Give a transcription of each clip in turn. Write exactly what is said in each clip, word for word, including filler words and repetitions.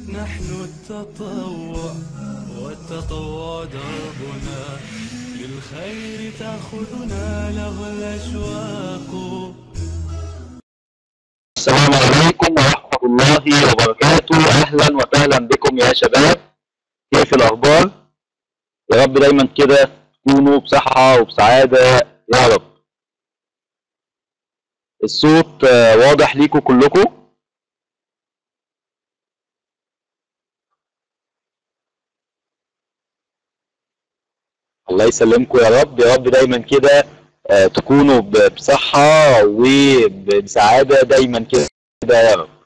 نحن التطوع والتطوع دربنا، للخير تأخذنا له الأشواق. السلام عليكم ورحمة الله وبركاته. أهلا وسهلا بكم يا شباب، كيف الأخبار؟ يا رب دايما كده تكونوا بصحة وبسعادة يا رب. الصوت واضح ليكم كلكم؟ الله يسلمكم يا رب، يا رب دايما كده تكونوا بصحة وبسعادة دايما كده يا رب.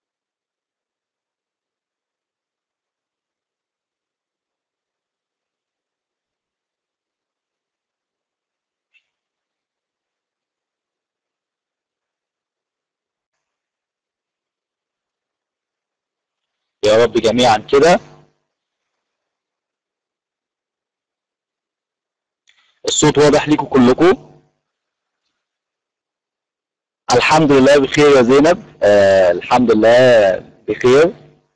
يا رب جميعا كده. الصوت واضح ليكم كلكم؟ الحمد لله بخير يا زينب. آه الحمد لله بخير.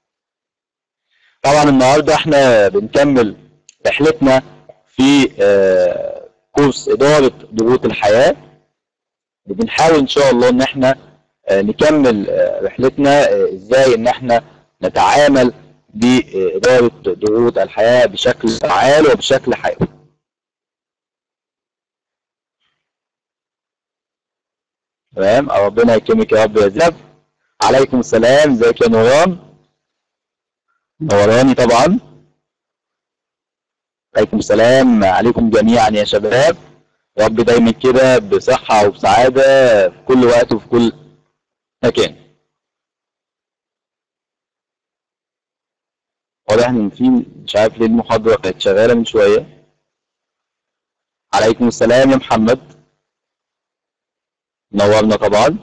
طبعا النهارده احنا بنكمل رحلتنا في آه كورس إدارة ضغوط الحياة. بنحاول ان شاء الله ان احنا آه نكمل آه رحلتنا آه ازاي ان احنا نتعامل بإدارة ضغوط الحياة بشكل فعال وبشكل حيوي. تمام، ربنا يكرمك يا رب يا زينب. عليكم السلام، ازيك يا نوران؟ نوراني طبعا. عليكم السلام عليكم جميعا يا شباب، يا رب دايما كده بصحة وبسعادة في كل وقت وفي كل مكان. واضح ان في مش عارف ليه المحاضرة كانت شغالة من شوية. عليكم السلام يا محمد، نورنا طبعا.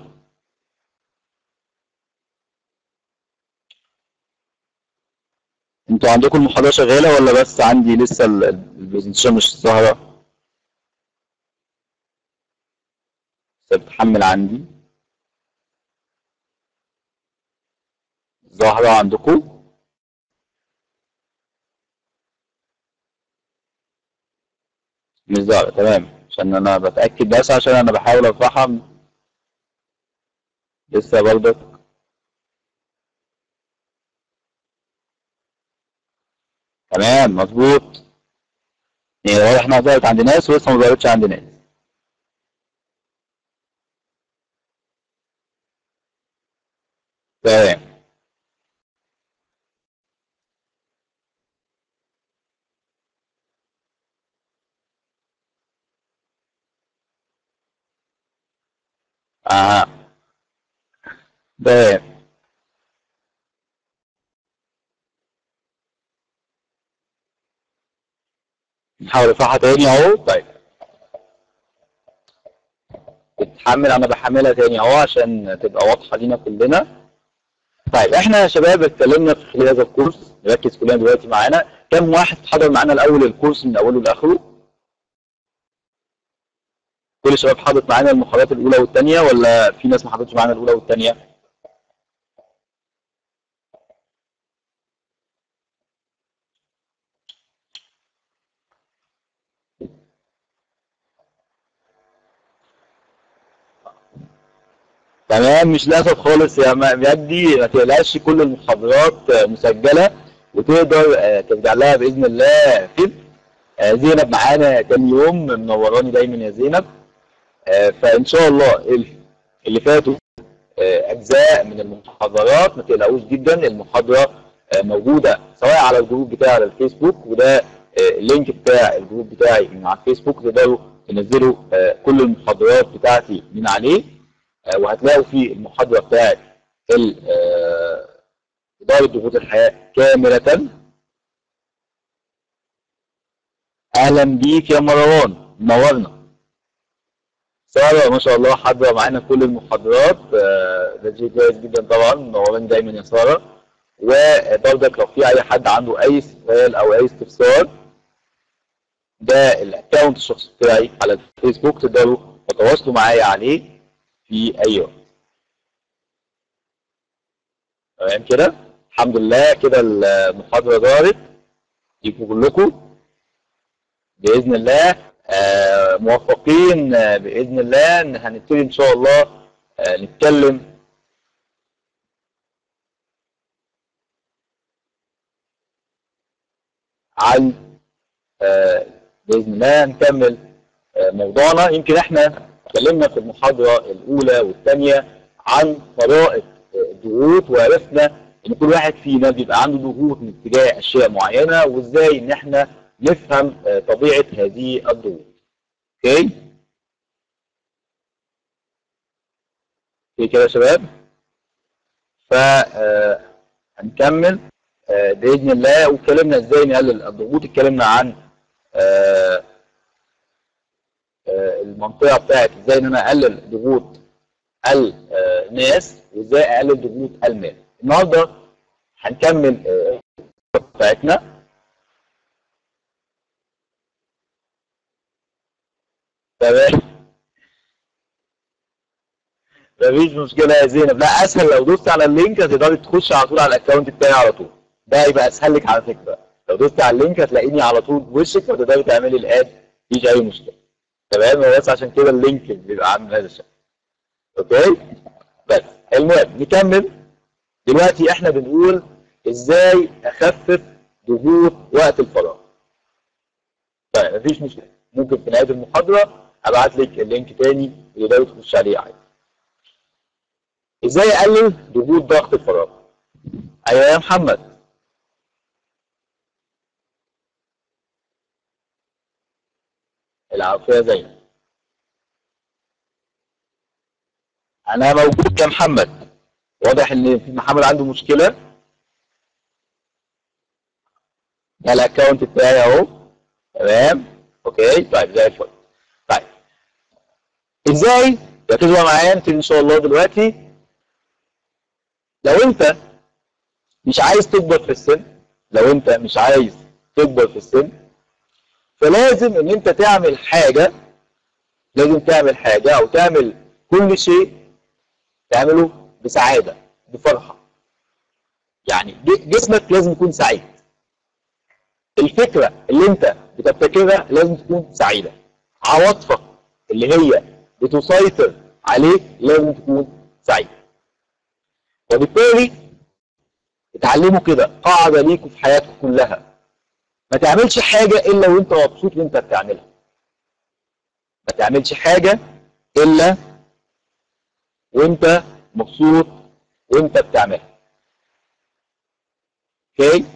انتوا عندكم المحاضرة شغالة ولا بس عندي لسه البرزنتيشن مش ظاهرة؟ لسه بتحمل عندي. ظاهرة عندكم؟ مش ظاهرة، تمام، عشان انا بتأكد بس عشان انا بحاول ارفعها لسه برضك. تمام مظبوط، يعني واضح انها ظهرت عند ناس ولسه ما ظهرتش عند ناس. تمام. اها تمام. نحاول نرفعها تاني اهو. طيب بتحمل، انا بحملها تاني اهو عشان تبقى واضحه لينا كلنا. طيب احنا يا شباب اتكلمنا في خلال هذا الكورس، نركز كلنا دلوقتي معانا. كم واحد حضر معانا الاول الكورس من اوله لاخره؟ كل الشباب حضرت معانا المحاضرات الاولى والثانيه ولا في ناس ما حضرتش معانا الاولى والثانيه؟ تمام، مش للاسف خالص يا مجدي، ما تقلقش، كل المحاضرات مسجله وتقدر ترجع لها باذن الله. كده زينب معانا تاني يوم، منوراني دايما يا زينب. فان شاء الله اللي فاتوا اجزاء من المحاضرات ما تقلقوش جدا، المحاضره موجوده سواء على الجروب بتاعي على الفيسبوك، وده اللينك بتاع الجروب بتاعي من على الفيسبوك، تقدروا تنزلوا كل المحاضرات بتاعتي من عليه، وهتلاقوا في المحاضره بتاعت اداره ضغوط الحياه كامله. اهلا بيك يا مروان، منورنا. ساره ما شاء الله حاضره معانا كل المحاضرات، ده شيء كويس جدا طبعا، منورين دايما يا ساره. وبرضك لو في اي حد عنده اي سؤال او اي استفسار، ده الاكونت الشخصي بتاعي على الفيسبوك، تقدروا تتواصلوا معايا عليه في اي وقت. تمام كده؟ الحمد لله كده المحاضرة دارت ليكم كلكم بإذن الله. آه موفقين آه بإذن الله. إن هنبتدي إن شاء الله آه نتكلم عن آه بإذن الله نكمل آه موضوعنا. يمكن إحنا اتكلمنا في المحاضرة الأولى والثانية عن طرائق الضغوط، وعرفنا إن كل واحد فينا بيبقى عنده ضغوط من اتجاه أشياء معينة، وإزاي إن إحنا نفهم آه طبيعة هذه الضغوط. أوكي؟ أوكي كده يا شباب؟ فهنكمل آه بإذن الله. واتكلمنا إزاي نقلل الضغوط، اتكلمنا عن آه آه المنطقة بتاعت إزاي إن أنا أقلل ضغوط الناس وإزاي أقلل ضغوط المال. النهارده هنكمل آه بتاعتنا. تمام؟ مفيش مشكلة يا زينب. لا أسهل لو دوست على اللينك هتقدري تخش على طول على الأكونت بتاعي على طول. ده هيبقى أسهل لك على فكرة. لو دوست على اللينك هتلاقيني على طول بوشك فتقدري تعملي الآد، مفيش أي مشكلة. تمام؟ هو بس عشان كده اللينك بيبقى عامل هذا الشكل. أوكي؟ بس المهم نكمل. دلوقتي إحنا بنقول إزاي أخفف ضغوط وقت الفراغ. طيب مفيش مشكلة. ممكن في نهاية المحاضرة أبعت لك اللينك تاني وتقدري تخش عليه عادي. ازاي اقلل ضغوط ضغط الفراغ؟ ايوه يا محمد. العافيه زينب. انا موجود يا محمد. واضح ان في محمد عنده مشكله. ده الاكونت بتاعي اهو. تمام. اوكي طيب زي الفل. طيب ازاي ركزوا معايا انت ان شاء الله دلوقتي. لو انت مش عايز تكبر في السن، لو انت مش عايز تكبر في السن فلازم ان انت تعمل حاجة، لازم تعمل حاجة او تعمل كل شيء تعمله بسعادة بفرحة. يعني جسمك لازم يكون سعيد. الفكرة اللي انت بتبتكرها لازم تكون سعيدة. عواطفك اللي هي بتسيطر عليك لازم تكون سعيدة. وبالتالي اتعلموا كده قاعده ليكوا في حياتكم كلها: ما تعملش حاجه الا وانت مبسوط وانت بتعملها. ما تعملش حاجه الا وانت مبسوط وانت بتعملها. اوكي؟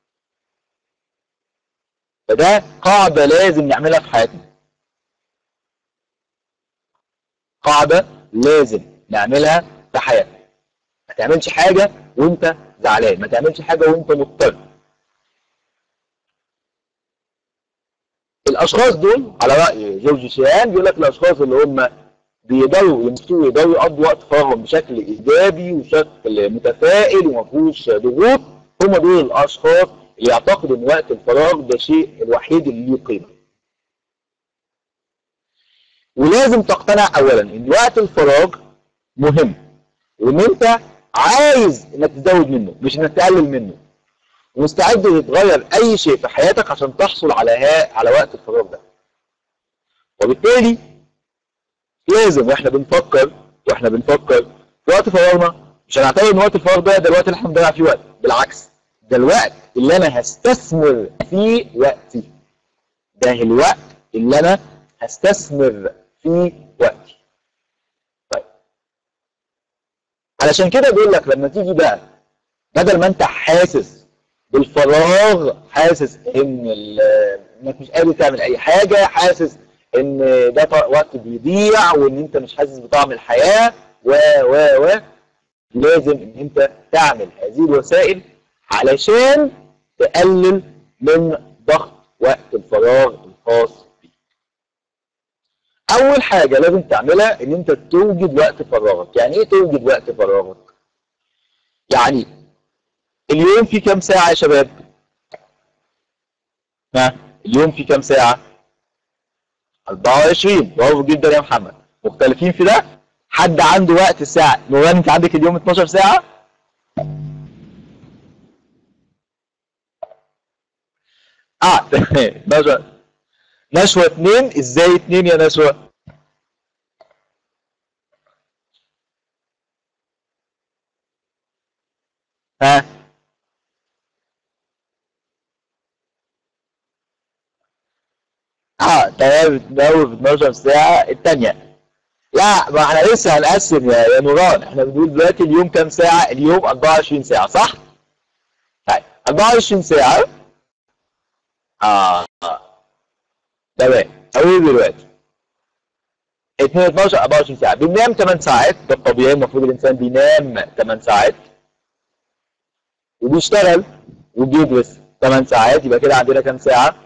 فده قاعده لازم نعملها في حياتنا. قاعده لازم نعملها في حياتنا. ما تعملش حاجة وانت زعلان، ما تعملش حاجة وانت مضطر. الاشخاص دول على رأي جورج شيان بيقول لك الاشخاص اللي هم بيقدروا ينبسطوا ويقدروا يقضوا وقت فراغهم بشكل ايجابي وشكل متفائل وما فيهوش ضغوط، هم دول الاشخاص اللي يعتقدوا ان وقت الفراغ ده الشيء الوحيد اللي له قيمة. ولازم تقتنع اولا ان وقت الفراغ مهم، وان انت عايز انك تزود منه مش انك تقلل منه، ومستعد تتغير اي شيء في حياتك عشان تحصل على ها على وقت الفراغ ده. وبالتالي لازم واحنا بنفكر واحنا بنفكر في وقت فراغنا مش هنعتبر ان وقت الفراغ ده ده الوقت اللي احنا بنضيع فيه وقت، بالعكس ده الوقت اللي انا هستثمر فيه وقتي. ده الوقت اللي انا هستثمر فيه وقتي. علشان كده بيقول لك لما تيجي بقى بدل ما انت حاسس بالفراغ، حاسس ان انك مش قادر تعمل اي حاجه، حاسس ان ده وقت بيضيع وان انت مش حاسس بطعم الحياه و و و لازم ان انت تعمل هذه الوسائل علشان تقلل من ضغط وقت الفراغ الخاص بيك. أول حاجة لازم تعملها إن أنت توجد وقت فراغك. يعني إيه توجد وقت فراغك؟ يعني اليوم فيه كام ساعة يا شباب؟ ها؟ اليوم فيه كام ساعة؟ أربعة وعشرين. برافو جدا يا محمد. مختلفين في ده؟ حد عنده وقت الساعة؟ نوران أنت عندك اليوم اتناشر ساعة؟ اه تمام نشوة. نشوة اتنين، ازاي اتنين يا نشوة؟ ها اه تمام بتدور في اتناشر ساعة التانية. لا ما احنا لسه هنقسم يا يا نوران، احنا بنقول دلوقتي اليوم كام ساعة؟ اليوم اربعة وعشرين ساعة صح؟ طيب اربعة وعشرين ساعة اه اه تمام اقول دلوقتي اتنين اتناشر اربعة وعشرين ساعة، بننام تمن ساعات، ده الطبيعي المفروض الانسان بينام تمن ساعات وبيشتغل وبيدرس تمن ساعات، يبقى كده عندنا كام ساعة؟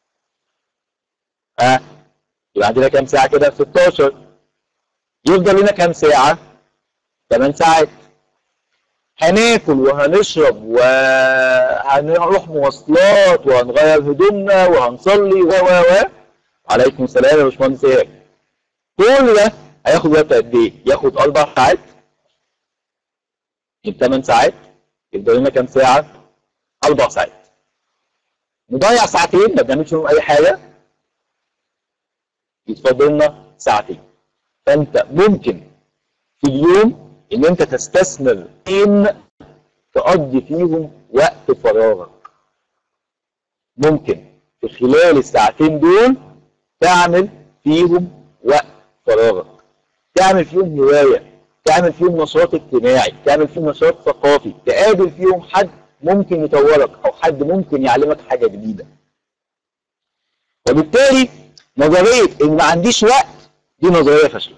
ها آه. يبقى عندنا كام ساعة كده؟ ستاشر. يفضل لنا كام ساعة؟ تمن ساعات. هناكل وهنشرب وهنروح مواصلات وهنغير هدومنا وهنصلي و و و عليكم السلام يا باشمهندس ايهاب. كل ده هياخد وقت قد ايه؟ ياخد اربع ساعات من ثمان ساعات، يفضل لنا كام ساعة؟ اربع ساعات. نضيع ساعتين ما بنعملش فيهم اي حاجة، يتفضل لنا ساعتين. فانت ممكن في اليوم ان انت تستثمر ان تقضي فيهم وقت فراغك. ممكن في خلال الساعتين دول تعمل فيهم وقت فراغك، تعمل فيهم هواية، تعمل فيهم نشاط اجتماعي، تعمل فيهم نشاط ثقافي، تقابل فيهم حد ممكن يطورك او حد ممكن يعلمك حاجة جديدة. وبالتالي نظرية ان ما عنديش وقت دي نظرية فاشلة.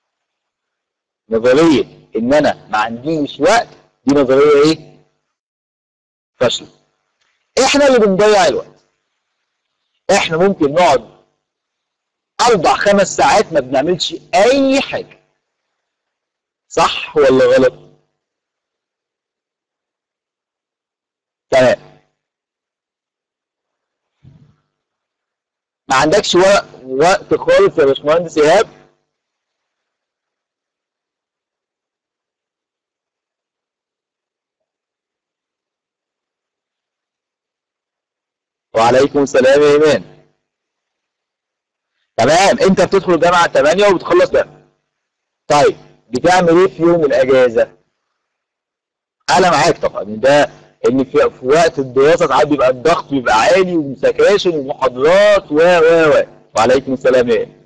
نظرية ان انا ما عنديش وقت دي نظرية ايه؟ فاشلة. احنا اللي بنضيع الوقت. احنا ممكن نقعد اربع خمس ساعات ما بنعملش اي حاجة. صح ولا غلط؟ تمام. ما عندكش وقت وقت خالص يا باشمهندس ايهاب؟ وعليكم السلام يا ايمان. تمام، انت بتدخل الجامعه تمانية وبتخلص تمانية. طيب بتعمل ايه في يوم الاجازه؟ انا معاك طبعا ده ان في, في وقت الدراسه ساعات بيبقى الضغط بيبقى عالي وسكاشن ومحاضرات و و و وعليكم السلام يا ايمان.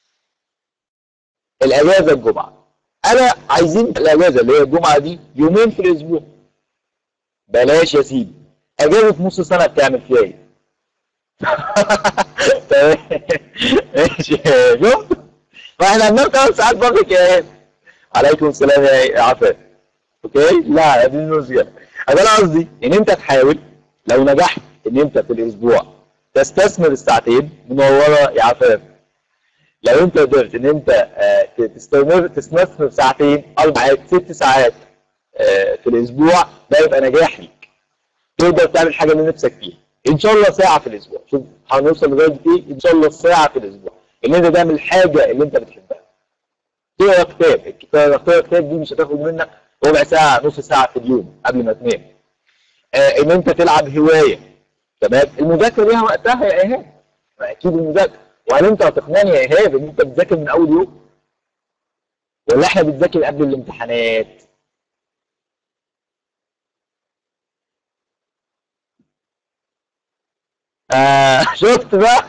الاجازه الجمعه، انا عايزين الاجازه اللي هي الجمعه دي يومين في الاسبوع. بلاش يا سيدي اجازه نص سنه بتعمل فيها ايه؟ ماشي شفت؟ ما احنا بننام ثمان ساعات برضه يا عليكم السلام يا عفان. اوكي؟ لا دي المشكله. انا قصدي ان انت تحاول لو نجحت ان انت في الاسبوع تستثمر الساعتين منوره يا عفان. لو انت قدرت ان انت تستثمر تستثمر ساعتين اربع ساعات ست ساعات في الاسبوع، ده يبقى نجاح ليك. تقدر تعمل حاجه اللي نفسك فيها. ان شاء الله ساعه في الاسبوع، شوف هنوصل لغايه ايه؟ ان شاء الله ساعه في الاسبوع ان انت تعمل الحاجه اللي انت بتحبها. تقرا كتاب، الكتاب تقرا كتاب دي مش هتاخد منك ربع ساعه نص ساعه في اليوم قبل ما تنام. آه ان انت تلعب هوايه. تمام؟ المذاكره ليها وقتها يا ايهاب. اكيد المذاكره. وهل انت هتقنعني يا ايهاب ان انت بتذاكر من اول يوم؟ ولا احنا بنذاكر قبل الامتحانات؟ آه شفت بقى؟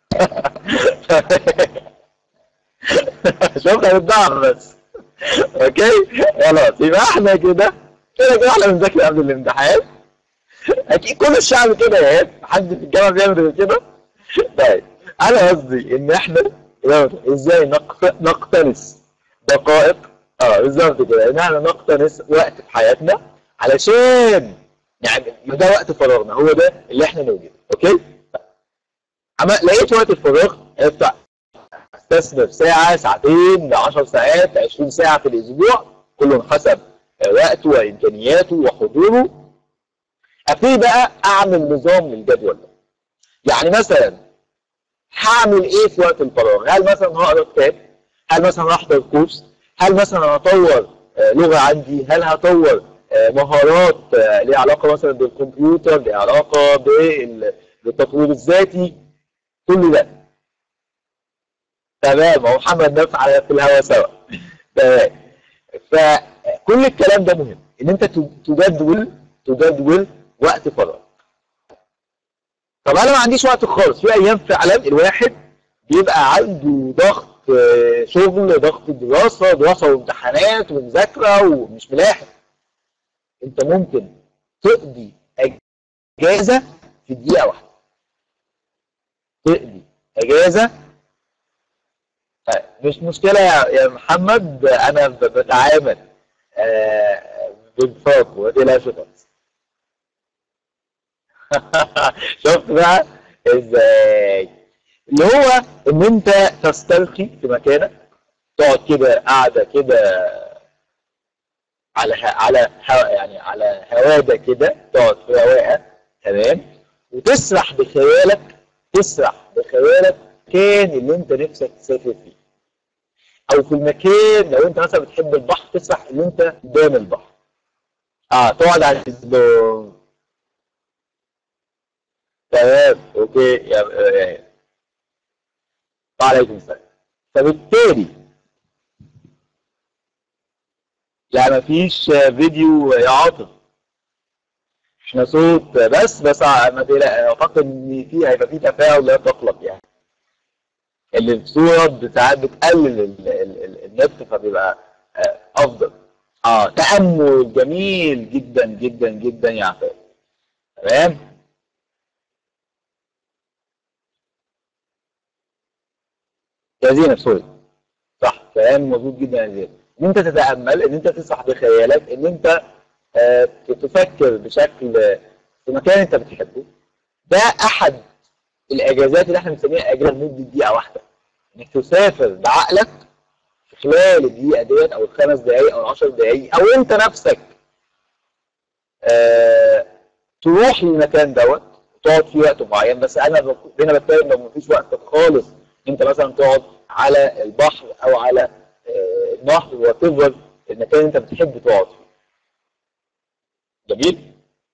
شفت هنتضعف بس. اوكي؟ خلاص يبقى احنا كده كده كده احنا بنذاكر قبل الامتحان. اكيد كل الشعب كده يا ايهاب، حد في الجامعه بيعمل غير كده؟ طيب انا قصدي ان احنا ازاي نقتنص دقائق اه بالظبط كده، ان احنا نقتنص وقت في حياتنا علشان يعني ده وقت فراغنا، هو ده اللي احنا نوجده. اوكي؟ اما لقيت وقت الفراغ افتح استثمر ساعه ساعتين عشر ساعات عشرين ساعه في الاسبوع، كل حسب وقته وامكانياته وحضوره. ابتدي بقى اعمل نظام للجدول ده. يعني مثلا هعمل ايه في وقت الفراغ؟ هل مثلا هقرا كتاب؟ هل مثلا هحضر كورس؟ هل مثلا هطور لغه عندي؟ هل هطور مهارات ليها علاقه مثلا بالكمبيوتر، ليها علاقه للتطوير الذاتي، كل ده. تمام، هو محمد نفع على في الهوا سوا. تمام. فكل الكلام ده مهم، ان انت تجدول تجدول وقت فراغ. طب انا ما عنديش وقت خالص، في ايام فعلا الواحد بيبقى عنده ضغط شغل، ضغط دراسه، دراسه وامتحانات ومذاكره ومش ملاحق. انت ممكن تقضي اجازه في دقيقه واحده. تقضي اجازه مش مشكله يا محمد، انا بتعامل بانفاق وما تقلقش خالص. شفت بقى ازاي؟ اللي هو ان انت تستلقي في مكانك، تقعد كده قاعده كده على على يعني على هواده كده، تقعد في رواقه، تمام، وتسرح بخيالك، تسرح بخيالك المكان اللي انت نفسك تسافر فيه، او في المكان لو انت مثلا بتحب البحر تسرح ان انت قدام البحر. اه تقعد على الشезлونج. تمام، اوكي يا يا وعليكم السلام. فبالتالي لا مفيش فيديو يا عاطف، احنا صوت بس. بس ما تقلق، اعتقد ان في هيبقى في تفاعل لا تقلق يعني. اللي الصورة ساعات بتقلل النت فبيبقى افضل. اه تأمل جميل جدا جدا جدا يا عفاف. تمام. يا زينب سوري، صح، كلام مظبوط جدا يا زينب. ان انت تتأمل، ان انت تسرح بخيالك، ان انت آه تفكر بشكل في مكان انت بتحبه. ده احد الاجازات اللي احنا بنسميها اجازه لمده دقيقه واحده، انك تسافر بعقلك في خلال الدقيقه ديت او الخمس دقائق او العشر دقائق، او انت نفسك آه تروح للمكان دوت وتقعد فيه وقت معين. بس انا هنا بتكلم لو مفيش وقت خالص، انت مثلا تقعد على البحر او على آه النهر، وات ايفر المكان اللي انت بتحب تقعد فيه. جميل.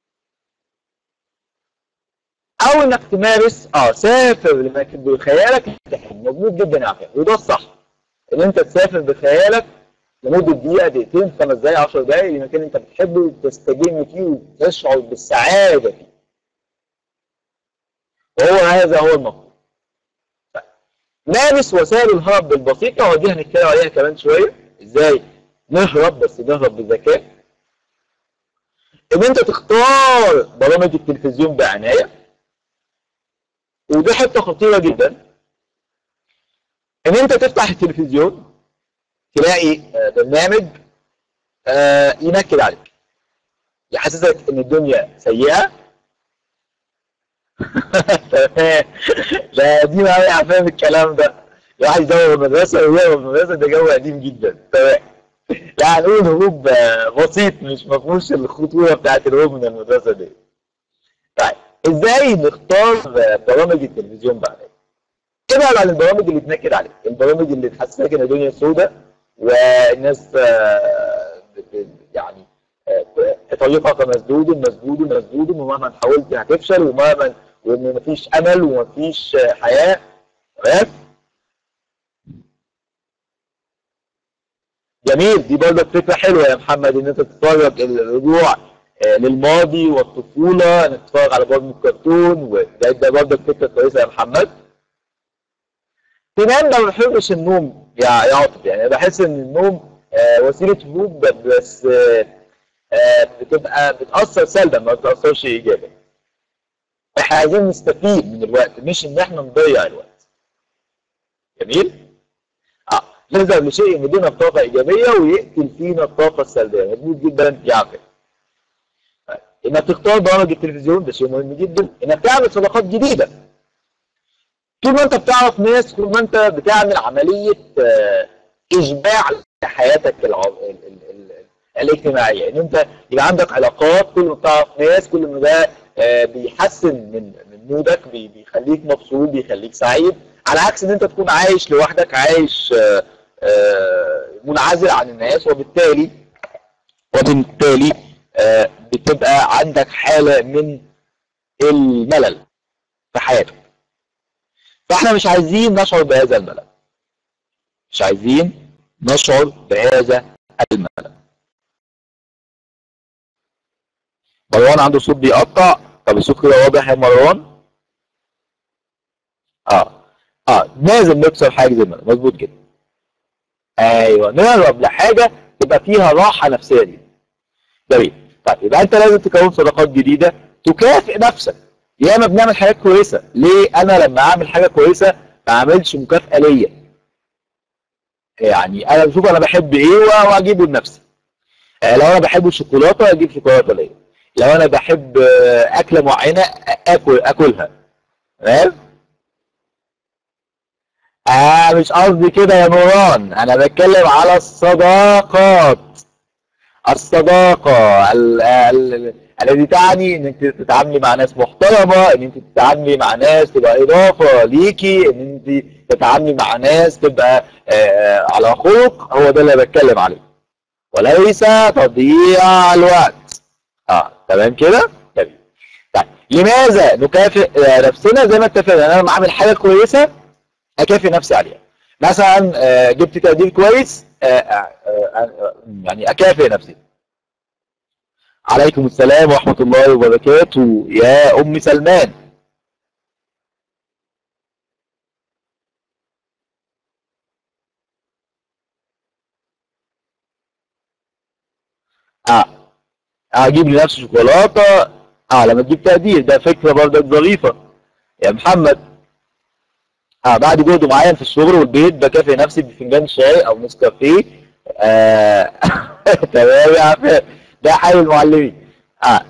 او انك تمارس اه سافر بخيالك، مظبوط جدا يا عفان، وده الصح، ان انت تسافر بخيالك لمده دقيقه، دقيقتين، خمس دقائق، عشر دقائق لمكان انت بتحبه وتستجم فيه وتشعر بالسعاده فيه. وهو هذا هو المطلوب. مارس وسائل الهرب البسيطه، ودي هنتكلم عليها كمان شويه، ازاي نهرب بس نهرب بذكاء. ان انت تختار برامج التلفزيون بعنايه، ودي حته خطيره جدا، ان انت تفتح التلفزيون تلاقي برنامج ينكد عليك، يحسسك ان الدنيا سيئه. ده قديم قوي يا فاهم الكلام ده، الواحد يدور المدرسه ويهرب من المدرسه، ده جو قديم جدا. تمام. لا هنقول هروب بسيط، مش مفهوش الخطوره بتاعت الهروب من المدرسه دي. طيب ازاي نختار برامج التلفزيون بقى؟ ابعد عن البرامج اللي تنكد عليك، البرامج اللي تحسسك ان الدنيا سوداء والناس يعني طريقك مسدود مسدود مسدود، ومهما حاولت هتفشل، ومهما وان مفيش امل ومفيش حياه. تمام. جميل، دي برضه فكره حلوه يا محمد، ان انت تتفرج الرجوع للماضي والطفوله، انك تتفرج على برامج كرتون، وده ده برضه فكره كويسه يا محمد. تنام، ما بحبش النوم يا يا عاطف، يعني بحس ان النوم آه وسيله هروب، بس آه آه بتبقى بتاثر سلبا، ما بتاثرش ايجابا. احنا عايزين نستفيد من الوقت، مش ان احنا نضيع الوقت. جميل؟ اه نظهر لشيء يدينا طاقه ايجابيه ويقتل فينا الطاقه السلبيه، مظبوط جدا يا عفان. انك تختار برامج التلفزيون ده شيء مهم جدا، انك تعمل صداقات جديده. طول ما انت بتعرف ناس، طول ما انت بتعمل عمليه اشباع لحياتك الاجتماعيه، ان انت يبقى عندك علاقات، كل ما بتعرف ناس كل ما ده بيحسن من من مودك، بيخليك مبسوط، بيخليك سعيد، على عكس ان انت تكون عايش لوحدك، عايش منعزل عن الناس، وبالتالي وبالتالي بتبقى عندك حاله من الملل. في حياته. فاحنا مش عايزين نشعر بهذا الملل، مش عايزين نشعر بهذا الملل. مروان عنده صوت بيقطع. طب الصوت كده واضح يا مروان؟ اه اه لازم نكسر حاجز الملل، مظبوط كده. ايوه نهرب لحاجه تبقى فيها راحه نفسيه دي. جميل. طيب يبقى انت لازم تكون صداقات جديده، تكافئ نفسك. ياما بنعمل حاجات كويسه، ليه انا لما اعمل حاجه كويسه ما اعملش مكافاه ليا؟ يعني انا بشوف انا بحب ايه واجيبه لنفسي. آه لو انا بحب الشوكولاته اجيب شوكولاته ليا. لو انا بحب آه اكله معينه اكل اكلها. تمام؟ آه مش قصدي كده يا نوران، انا بتكلم على الصداقات. الصداقة ال- ال- الذي تعني ان انت تتعاملي مع ناس محترمة، ان انت تتعاملي مع ناس تبقى اضافة ليكي، ان انت تتعاملي مع ناس تبقى آه، على خلق. هو ده اللي بتكلم عليه، وليس تضييع الوقت. اه تمام كده؟ تمام. طيب لماذا نكافئ آه، نفسنا؟ زي ما اتفقنا، انا لما اعمل حاجة كويسة اكافئ نفسي عليها. مثلا آه، جبت تقدير كويس، آه، آه، آه، يعني اكافئ نفسي. عليكم السلام ورحمة الله وبركاته يا أم سلمان. اه اجيب لنفسي شوكولاتة. اه لما تجيب تقدير، ده فكرة برضك ظريفة يا محمد. اه بعد جهد معين في الشغل والبيت بكافئ نفسي بفنجان شاي او نسكافيه. آه تمام يا عفان، ده حال المعلمين. اه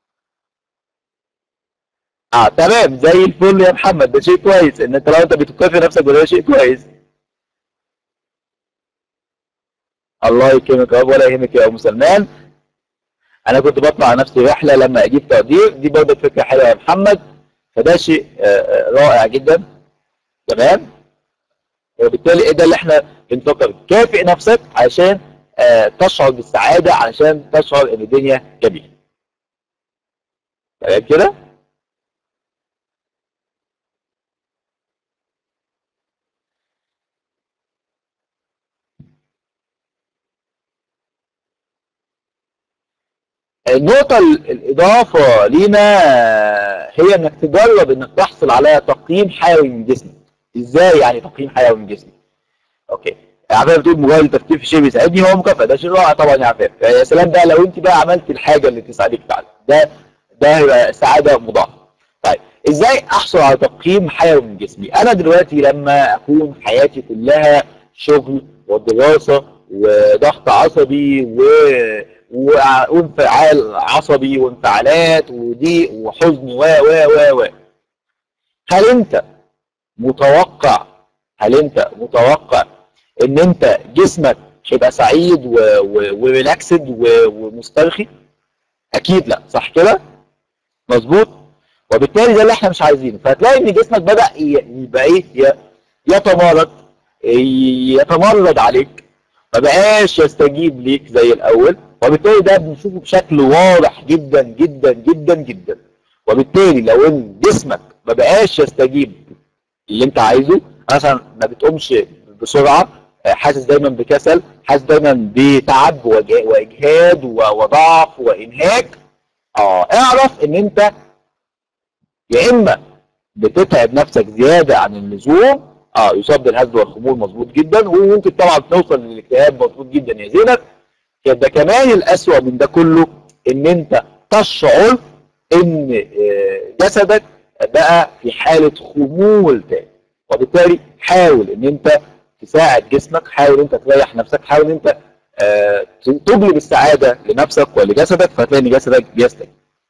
اه تمام زي الفل يا محمد، ده شيء كويس ان انت لو انت بتكافئ نفسك، وده شيء كويس. الله يكرمك يا رب ولا يهمك يا ام سلمان. انا كنت بطلع على نفسي رحله لما اجيب تقدير، دي برضه فكره حلوه يا محمد. فده شيء آه، آه، رائع جدا. تمام. وبالتالي ايه ده اللي احنا بنفكر، كافئ نفسك عشان آه، تشعر بالسعاده، علشان تشعر ان الدنيا جميله. تمام كده. النقطه ال- الاضافه لينا آه، هي انك تجرب انك تحصل على تقييم حيوي من جسمك. ازاي يعني تقييم حيوي من جسمك؟ اوكي. عفاف بتقول مجرد التفكير في شيء بيساعدني هو مكافاه، ده شيء رائع طبعا يا عفاف. يا سلام بقى لو انت بقى عملت الحاجه اللي تساعدك فعلا، ده ده هيبقى سعاده مضاعفه. طيب ازاي احصل على تقييم حيوي من جسمي؟ انا دلوقتي لما اكون حياتي كلها شغل ودراسه وضغط عصبي و و- وانفعال عصبي وانفعالات وضيق وحزن و و و و هل انت متوقع هل انت متوقع ان انت جسمك هيبقى سعيد و- و- وريلاكسد و- ومسترخي؟ اكيد لا، صح كده؟ مظبوط. وبالتالي ده اللي احنا مش عايزينه. فهتلاقي ان جسمك بدا ي- يبقى ايه، ي- يتمرد، ي- يتمرد عليك، ما بقاش يستجيب ليك زي الاول. وبالتالي ده بنشوفه بشكل واضح جدا جدا جدا جدا. وبالتالي لو ان جسمك ما بقاش يستجيب اللي انت عايزه، مثلا ما بتقومش بسرعه، حاسس دايما بكسل، حاسس دايما بتعب وج- واجهاد و- وضعف وانهاك، اه اعرف ان انت يا اما بتتعب نفسك زياده عن اللزوم، اه يصاب بالهزل والخمول، مظبوط جدا. وممكن طبعا توصل للاكتئاب، مظبوط جدا يا زينب. ده كمان الاسوأ من ده كله ان انت تشعر ان آه، جسدك بقى في حاله خمول تاني. وبالتالي حاول ان انت تساعد جسمك، حاول انت تريح نفسك، حاول انت آه، تجلب السعاده لنفسك ولجسدك، فهتلاقي ان جسدك بيستجيب.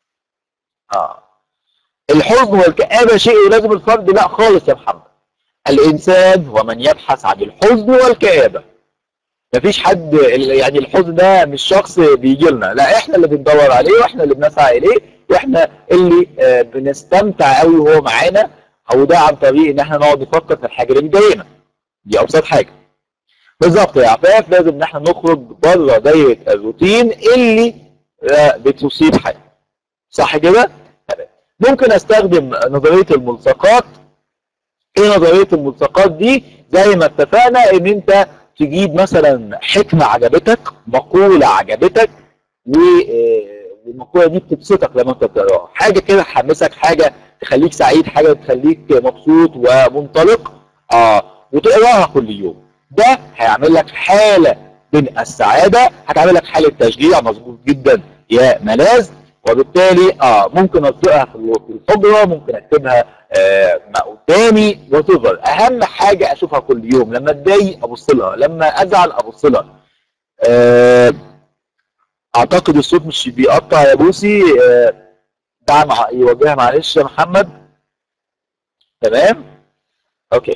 اه الحزن والكآبة شيء يلازم الفرد؟ لا خالص يا محمد. الإنسان هو من يبحث عن الحزن والكآبة. مفيش حد، يعني الحزن ده مش شخص بيجي لنا، لا احنا اللي بندور عليه واحنا اللي بنسعى إليه، واحنا اللي آه، بنستمتع قوي وهو معانا. أو ده عن طريق إن احنا نقعد نفكر في الحاجة اللي مضايقنا. دي أبسط حاجة. بالظبط يا عفاف، لازم إن احنا نخرج بره دايرة الروتين اللي آه، بتصيب حياتنا. صح كده؟ تمام. ممكن استخدم نظريه الملصقات. ايه نظريه الملصقات دي؟ زي ما اتفقنا ان انت تجيب مثلا حكمه عجبتك، مقوله عجبتك، والمقوله دي بتبسطك لما انت بتقراها، حاجه كده تحمسك، حاجه تخليك سعيد، حاجه تخليك مبسوط ومنطلق، اه وتقراها كل يوم. ده هيعمل لك حاله من السعاده، هتعمل لك حاله تشجيع مظبوط جدا يا ملاذ. وبالتالي اه ممكن اقراها في الحجره، ممكن اكتبها آه قدامي، وتظهر اهم حاجه اشوفها كل يوم، لما اتضايق ابص لها، لما ازعل ابص لها. آه اعتقد الصوت مش بيقطع يا بوسي. آه دعم يوجهها معلش يا محمد. تمام اوكي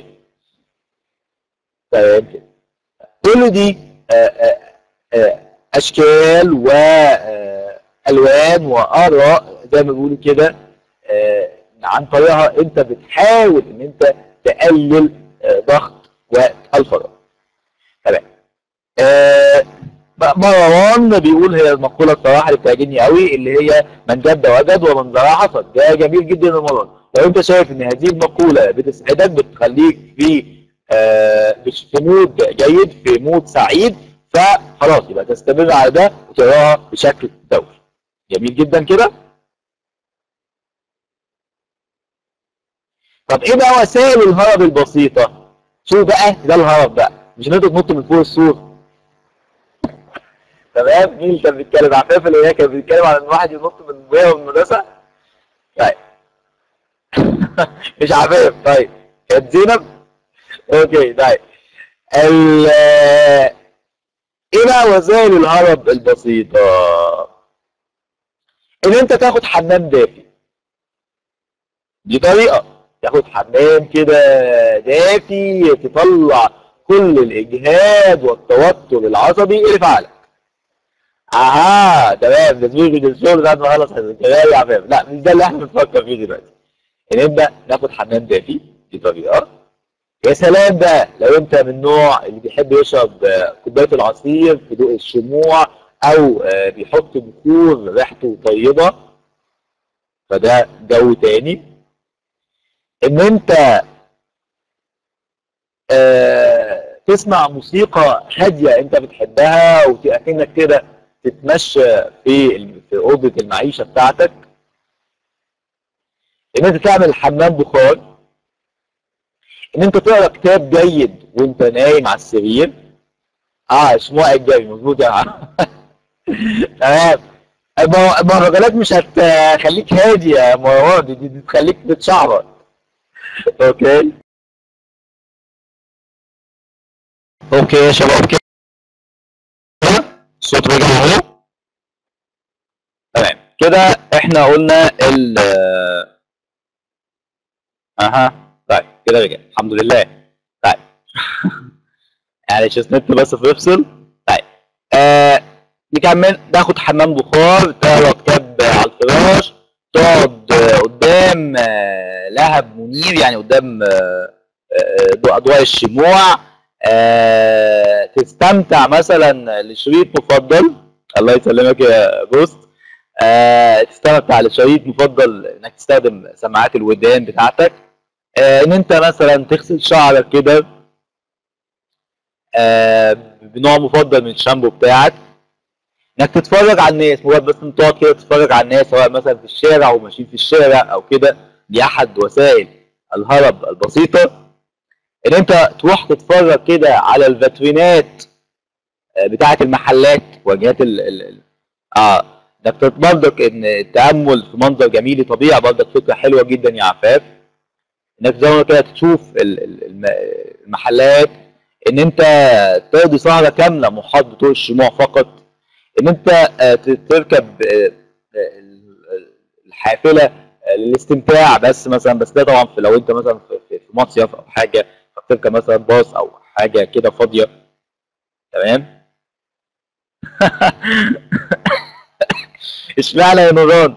تمام كده. كل دي آه آه آه اشكال والوان واراء زي ما بيقولوا كده، آه عن طريقها انت بتحاول ان انت تقلل آه ضغط وقت الفراغ. تمام. آه مروان بيقول هي المقوله الصراحه اللي بتعجبني قوي، اللي هي من جد وجد ومن زرع حصد. ده جميل جدا يا مروان. لو انت شايف ان هذه المقوله بتسعدك، بتخليك في آه في مود جيد، في مود سعيد، فخلاص يبقى تستمر على ده وتقراها بشكل دوري. جميل جدا كده. طب ايه بقى وسائل الهرب البسيطه؟ شوف بقى ده الهرب بقى، مش ان انت تنط من فوق السور. تمام. مين اللي كان بيتكلم؟ عفاف اللي هي كان بيتكلم عن ان الواحد ينط من وهي من المدرسه. طيب مش عفاف. طيب كانت زينب. اوكي طيب. ال ايه بقى وسائل الهرب البسيطه؟ ان انت تاخد حمام دافي. دي طريقه، تاخد حمام كده دافي تطلع كل الاجهاد والتوتر العصبي اللي في عقلك. اها تمام. ده زميلي في الشغل بعد ما خلص الكلام يا عفاف. لا مش ده اللي احنا بنفكر فيه دلوقتي. نبدا ناخد حمام دافي، دي طريقه. يا سلام بقى لو انت من النوع اللي بيحب يشرب كوبايه العصير في ضوء الشموع، او بيحط بخور ريحته طيبه، فده جو تاني. ان انت آه تسمع موسيقى هاديه انت بتحبها، وكأنك كده تتمشى في في اوضه المعيشه بتاعتك. ان انت تعمل حمام بخار. ان انت تقرا كتاب جيد وانت نايم على السرير. اه شموع الجري مظبوط يا عم. تمام. المهرجانات مش هتخليك هادي يا مروان، دي, دي تخليك تتشعبط. اوكي اوكي يا شباب كده الصوت رجع اهو. تمام كده احنا قلنا ال اها طيب كده رجع الحمد لله. طيب معلش النت بس بيفصل. طيب آه نكمل. تاخد حمام بخار، تقرا كتاب على الفراش، تقعد قدام آه لهب منير، يعني قدام آه آه اضواء الشموع، آه تستمتع مثلا لشريط مفضل. الله يسلمك يا بوست. آه تستمتع لشريط مفضل، انك تستخدم سماعات الودان بتاعتك. آه ان انت مثلا تغسل شعرك كده آه بنوع مفضل من الشامبو بتاعك. انك تتفرج على الناس، مجرد بس انت تقعد كده تتفرج على الناس، سواء مثلا في الشارع وماشيين في الشارع او كده، دي احد وسائل الهرب البسيطه. ان انت تروح تتفرج كده على الفاترينات بتاعه المحلات، واجهات ال ال اه انك برضك ان التامل في منظر جميل طبيعي برضك فكره حلوه جدا يا عفاف. انك زي ما كده تشوف المحلات، ان انت تقضي سهره كامله محاط بطول الشموع فقط، ان انت تركب الحافله للاستمتاع بس مثلا. بس ده طبعا في لو انت مثلا في مصيف او حاجه، فبتركب مثلا باص او حاجه كده فاضيه. تمام. اشمعنى يا نوران؟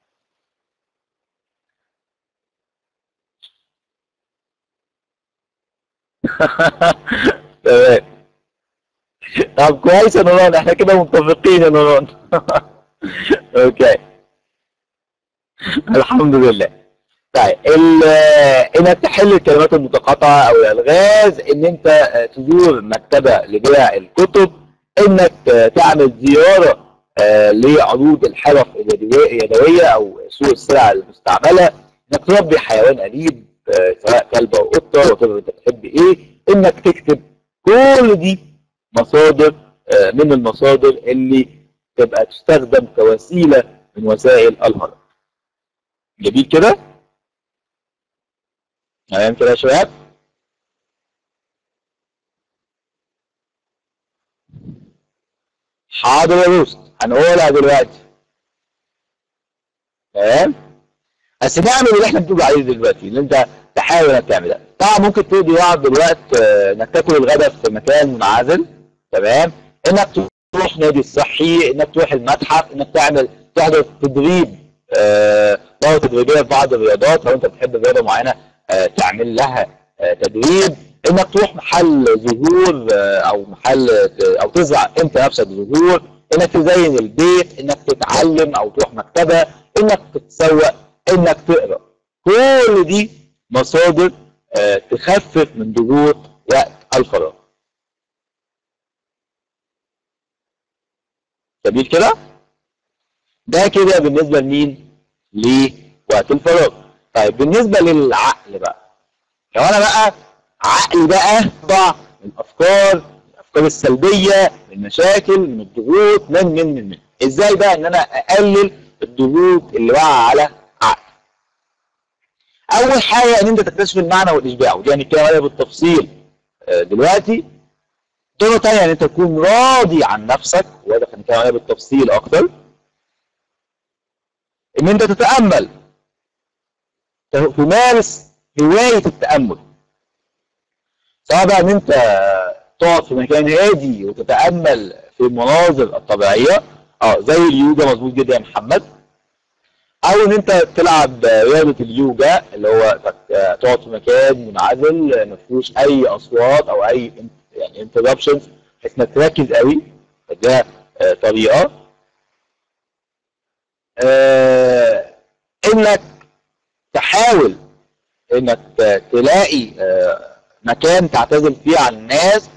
تمام. طب كويس يا نوران، احنا كده متفقين يا نوران. اوكي الحمد لله. طيب انك تحل الكلمات المتقاطعه او الالغاز، ان انت تزور مكتبه لبيع الكتب، انك تعمل زياره لعروض الحرف اليدويه او سوق السلع المستعمله، انك تربي حيوان اليف سواء كلب او قطه وتقدر انت بتحب ايه، انك تكتب. كل دي مصادر من المصادر اللي تبقى تستخدم كوسيله من وسائل الهرم. جميل كده؟ تمام كده يا شباب؟ حاضر يا روست، هنقولها دلوقتي. تمام؟ بس نعمل اللي احنا بنقول عليه دلوقتي، اللي انت تحاول انك تعملها. طبعا ممكن تقضي بعض الوقت انك تاكل الغداء في مكان منعزل، تمام؟ انك تروح نادي الصحي، انك تروح المتحف، انك تعمل تحضر تدريب آه دورة تدريبية في بعض الرياضات، لو انت بتحب رياضة معينة آه تعمل لها آه تدريب، انك تروح محل زهور آه او محل او تزرع انت نفسك زهور، انك تزين البيت، انك تتعلم او تروح مكتبة، انك تتسوق، انك تقرا. كل دي مصادر آه تخفف من ضغوط وقت الفراغ. جميل كده؟ ده كده بالنسبه لمين؟ لوقت الفراغ. طيب بالنسبه للعقل بقى، لو انا بقى عقلي بقى ضع من الافكار، من الافكار السلبيه، من المشاكل، من الضغوط، من من من من ازاي بقى ان انا اقلل الضغوط اللي واقعه على عقلي؟ اول حاجه ان انت تكتشف المعنى والاشباع، ودي هنتكلم عليها بالتفصيل دلوقتي. نقطه ثانيه ان انت تكون راضي عن نفسك، وده هنتكلم عليها بالتفصيل اكتر. ان انت تتامل، تمارس هوايه التامل، سواء بقى ان انت تقعد في مكان هادي وتتامل في المناظر الطبيعيه، اه زي اليوجا، مظبوط جدا يا محمد، او ان انت تلعب رياضه اليوجا اللي هو تقعد في مكان منعزل ما فيهوش اي اصوات او اي يعني انتربشنز، بحيث انك تركز قوي. ده طريقه. آه انك تحاول انك تلاقي آه مكان تعتزل فيه عن الناس،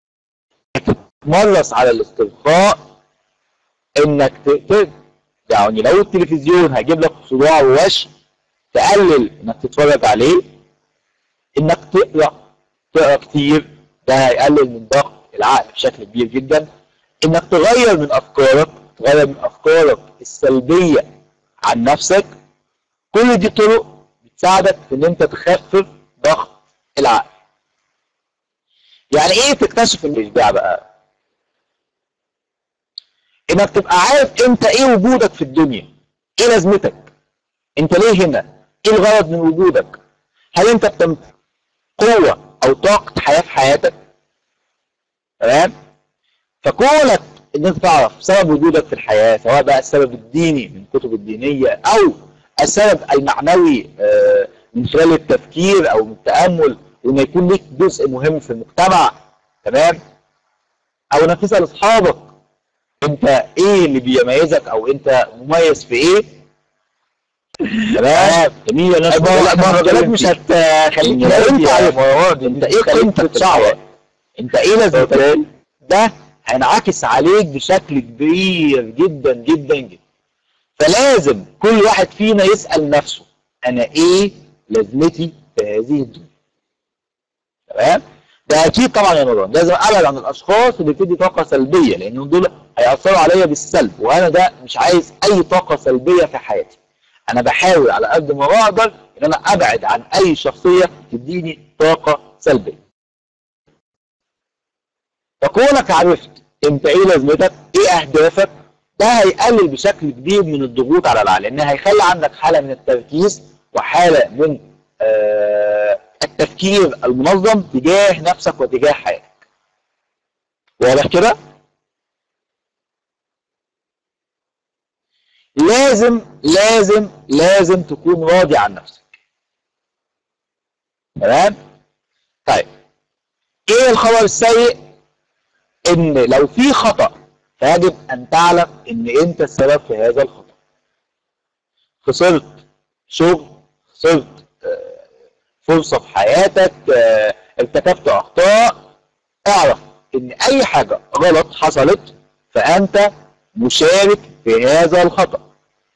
تتمرس على الاسترخاء، انك ت... يعني لو التلفزيون هيجيب لك صداع ووش تقلل انك تتفرج عليه، انك تقرا تقرا كتير، ده هيقلل من ضغط العقل بشكل كبير جدا، انك تغير من افكارك، تغير من افكارك السلبيه عن نفسك. كل دي طرق بتساعدك في ان انت تخفف ضغط العقل. يعني ايه تكتشف الاشباع بقى؟ انك تبقى عارف انت ايه وجودك في الدنيا، ايه لازمتك، انت ليه هنا، ايه الغرض من وجودك، هل انت بتمتلك قوه او طاقه حياه في حياتك؟ تمام؟ فكونك ان انت تعرف سبب وجودك في الحياه، سواء بقى السبب الديني من الكتب الدينيه او السبب المعنوي من خلال التفكير او من التامل، وان يكون ليك جزء مهم في المجتمع، تمام؟ او انك تسال اصحابك انت ايه اللي بيميزك او انت مميز في ايه. تمام؟ جميل. الناس المهرجانات مش هتخليك لو انت عارف انت ايه قيمتك شعور، انت ايه لازمتك، ده هينعكس عليك بشكل كبير جدا جدا جدا. فلازم كل واحد فينا يسال نفسه انا ايه لازمتي في هذه الدنيا. تمام؟ ده اكيد طبعا يا نوران لازم ابعد عن الاشخاص اللي بتدي طاقه سلبيه، لان دول هياثروا عليا بالسلب، وانا ده مش عايز اي طاقه سلبيه في حياتي. انا بحاول على قد ما بقدر ان انا ابعد عن اي شخصيه تديني طاقه سلبيه. فكونك عرفت انت ايه لازمتك، ايه اهدافك، ده هيقلل بشكل كبير من الضغوط على العقل، لان هيخلي عندك حاله من التركيز وحاله من آه التفكير المنظم تجاه نفسك وتجاه حياتك. واضح كده؟ لازم لازم لازم تكون راضي عن نفسك. تمام؟ طيب ايه الخبر السيء؟ ان لو في خطأ فيجب ان تعلم ان انت السبب في هذا الخطأ. خسرت شغل، خسرت آه، فرصه في حياتك، آه، ارتكبت اخطاء، اعرف ان اي حاجه غلط حصلت فانت مشارك في هذا الخطأ.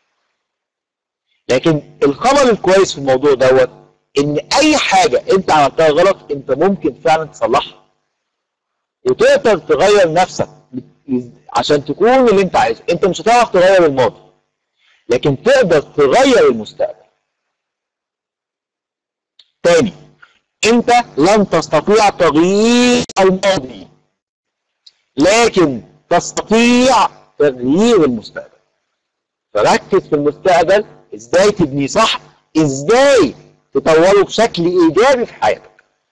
لكن الخبر الكويس في الموضوع دوت ان اي حاجه انت عملتها غلط انت ممكن فعلا تصلحها وتقدر تغير نفسك عشان تكون اللي انت عايزه. انت مش هتعرف تغير الماضي لكن تقدر تغير المستقبل. تاني، انت لن تستطيع تغيير الماضي لكن تستطيع تغيير المستقبل. فركز في المستقبل، ازاي تبنيه صح، ازاي تطوره بشكل ايجابي في حياتك.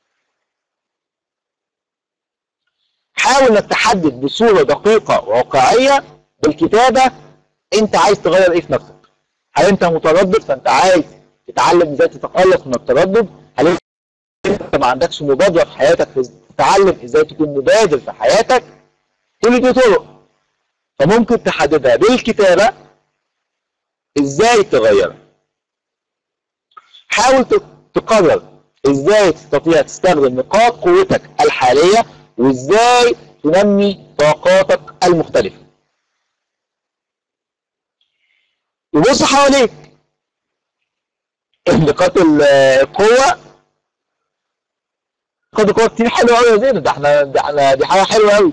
حاول انك تحدد بصوره دقيقه وواقعيه بالكتابه انت عايز تغير ايه في نفسك. هل انت متردد فانت عايز تتعلم ازاي تتخلص من التردد؟ هل انت ما عندكش مبادره في حياتك تتعلم ازاي تكون مبادر في حياتك؟ كل دي طرق فممكن تحددها بالكتابه ازاي تغيرها. حاول تقرر ازاي تستطيع تستخدم نقاط قوتك الحاليه وازاي تنمي طاقاتك المختلفه. وبص حواليك، نقاط القوه نقاط القوه كتير حلوه قوي يا زين. ده احنا ده احنا دي حاجه حلوه قوي.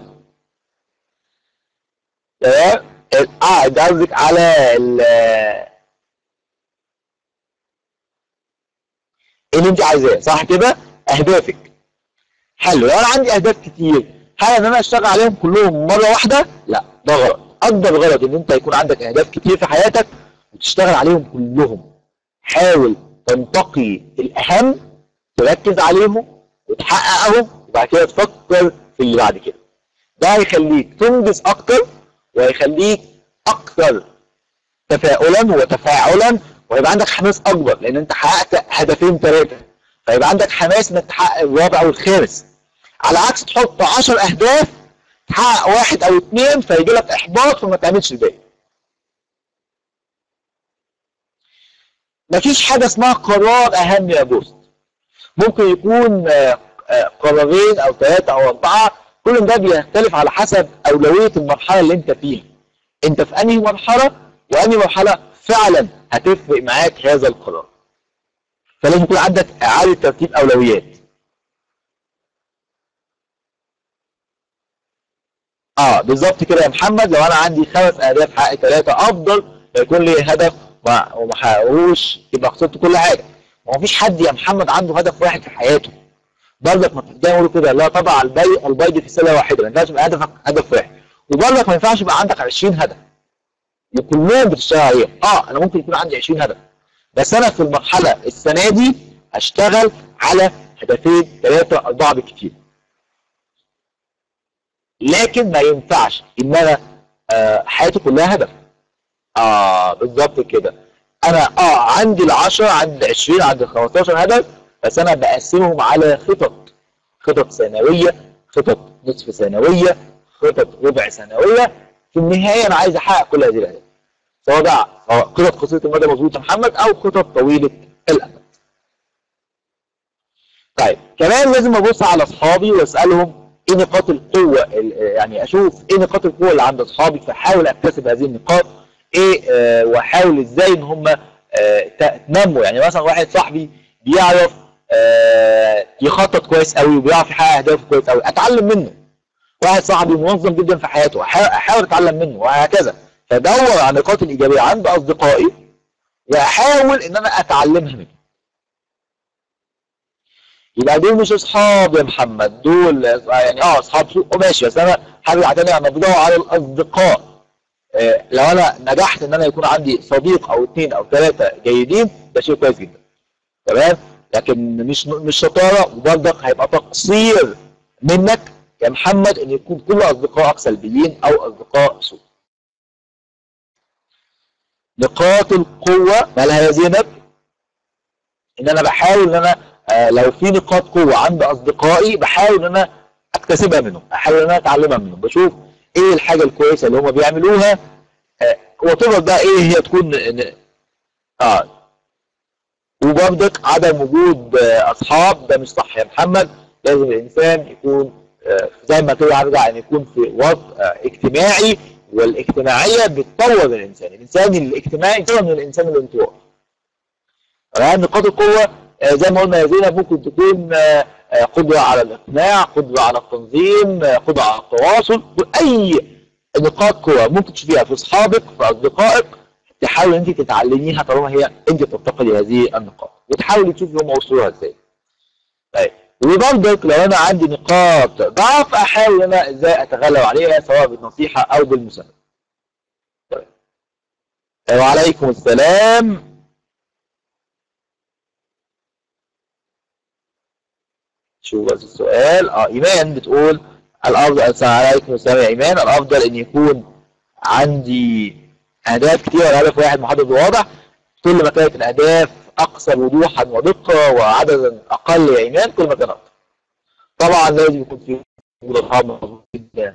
تمام. اه انت قصدك على ال اللي انت عايزاه صح كده؟ اهدافك. حلو. لو انا عندي اهداف كتير هل ان انا اشتغل عليهم كلهم مره واحده؟ لا، ده غلط. اكبر غلط ان انت يكون عندك اهداف كتير في حياتك وتشتغل عليهم كلهم. حاول تنتقي الاهم، تركز عليهم وتحققهم وبعد كده تفكر في اللي بعد كده. ده هيخليك تنجز اكتر وهيخليك اكثر تفاؤلا وتفاعلا ويبقى عندك حماس اكبر لان انت حققت هدفين ثلاثه فيبقى عندك حماس انك تحقق الرابع والخامس. على عكس تحط عشر اهداف تحقق واحد او اثنين فيجي لك احباط فما تعملش الباقي. مفيش حاجه اسمها قرار اهم يا بوست. ممكن يكون قرارين او ثلاثه او اربعه، كل ده بيختلف على حسب اولويه المرحله اللي انت فيها. انت في انهي مرحله وانهي مرحله فعلا هتفرق معاك هذا القرار. فلازم يكون عندك اعاده ترتيب اولويات. اه بالظبط كده يا محمد. لو انا عندي خمس اهداف حقق ثلاثه افضل يكون لي هدف وما حققوش يبقى خسرت كل حاجه. ما فيش حد يا محمد عنده هدف واحد في حياته. برضك ما تقدرش تقول كده لا طبعا البيض البيض في سله واحده، ما ينفعش يبقى هدفك هدف واحد. وبرضك ما ينفعش يبقى عندك عشرين هدف وكلهم بتشتغل عليهم. اه انا ممكن يكون عندي عشرين هدف بس انا في المرحله السنه دي هشتغل على هدفين ثلاثه اربعه بالكثير. لكن ما ينفعش ان انا آه حياتي كلها هدف. اه بالظبط كده. انا اه عندي العشرة عندي العشرين عندي الخمستاشر هدف بس انا بقسمهم على خطط. خطط سنويه، خطط نصف سنويه، خطط ربع سنويه. في النهايه انا عايز احقق كل هذه الاهداف. سواء بقى خطط قصيره المدى مظبوطه محمد او خطط طويله الامد. طيب كمان لازم ابص على اصحابي واسالهم ايه نقاط القوه، يعني اشوف ايه نقاط القوه اللي عند اصحابي فاحاول اكتسب هذه النقاط. ايه آه واحاول ازاي ان هم آه تنموا. يعني مثلا واحد صاحبي بيعرف آه يخطط كويس قوي وبيعرف يحقق اهدافه كويس قوي اتعلم منه. واحد صاحبي منظم جدا في حياته احاول اتعلم منه وهكذا. فدور على النقاط الايجابيه عند اصدقائي واحاول ان انا اتعلمها منه. يبقى دول مش اصحاب يا محمد، دول يعني اه اصحاب سوق ماشي بس انا حابب اعتني انا بدور على الاصدقاء. آه لو انا نجحت ان انا يكون عندي صديق او اثنين او ثلاثه جيدين ده شيء كويس جدا. تمام؟ لكن مش مش شطاره وبرضك هيبقى تقصير منك يا محمد ان يكون كل اصدقائك سلبيين او اصدقاء سوء. نقاط القوه مالها يا زينب؟ ان انا بحاول ان انا آه لو في نقاط قوه عند اصدقائي بحاول ان انا اكتسبها منهم، احاول ان انا اتعلمها منهم، بشوف ايه الحاجه الكويسه اللي هم بيعملوها آه وتفضل بقى ايه هي تكون اه وبرضك عدم وجود اصحاب ده مش صح يا محمد. لازم الانسان يكون زي ما كده هرجع ان يكون في وسط اجتماعي، والاجتماعيه بتطور الانسان. الانسان الاجتماعي يطور من الانسان الانطوائي. تمام. نقاط القوه زي ما قلنا يا زينب ممكن تكون قدره على الاقناع، قدره على التنظيم، قدره على التواصل. اي نقاط قوه ممكن تشوفيها في اصحابك في اصدقائك، تحاول انت تتعلميها طالما هي انت تفتقدي هذه النقاط، وتحاولي تشوفي هم وصلوها ازاي. طيب وبرضك لو انا عندي نقاط ضعف احاول انا ازاي اتغلب عليها سواء بالنصيحه او بالمساعده. طيب. وعليكم السلام. شو بس السؤال؟ اه ايمان بتقول الافضل. السلام عليكم السلام يا ايمان. الافضل ان يكون عندي اهداف كتير ولا هدف واحد محدد وواضح؟ كل ما كانت الاهداف اكثر وضوحا ودقه وعددا اقل يا ايمان كل ما كان افضل. طبعا لازم يكون في وجود اصحاب مظبوط جدا.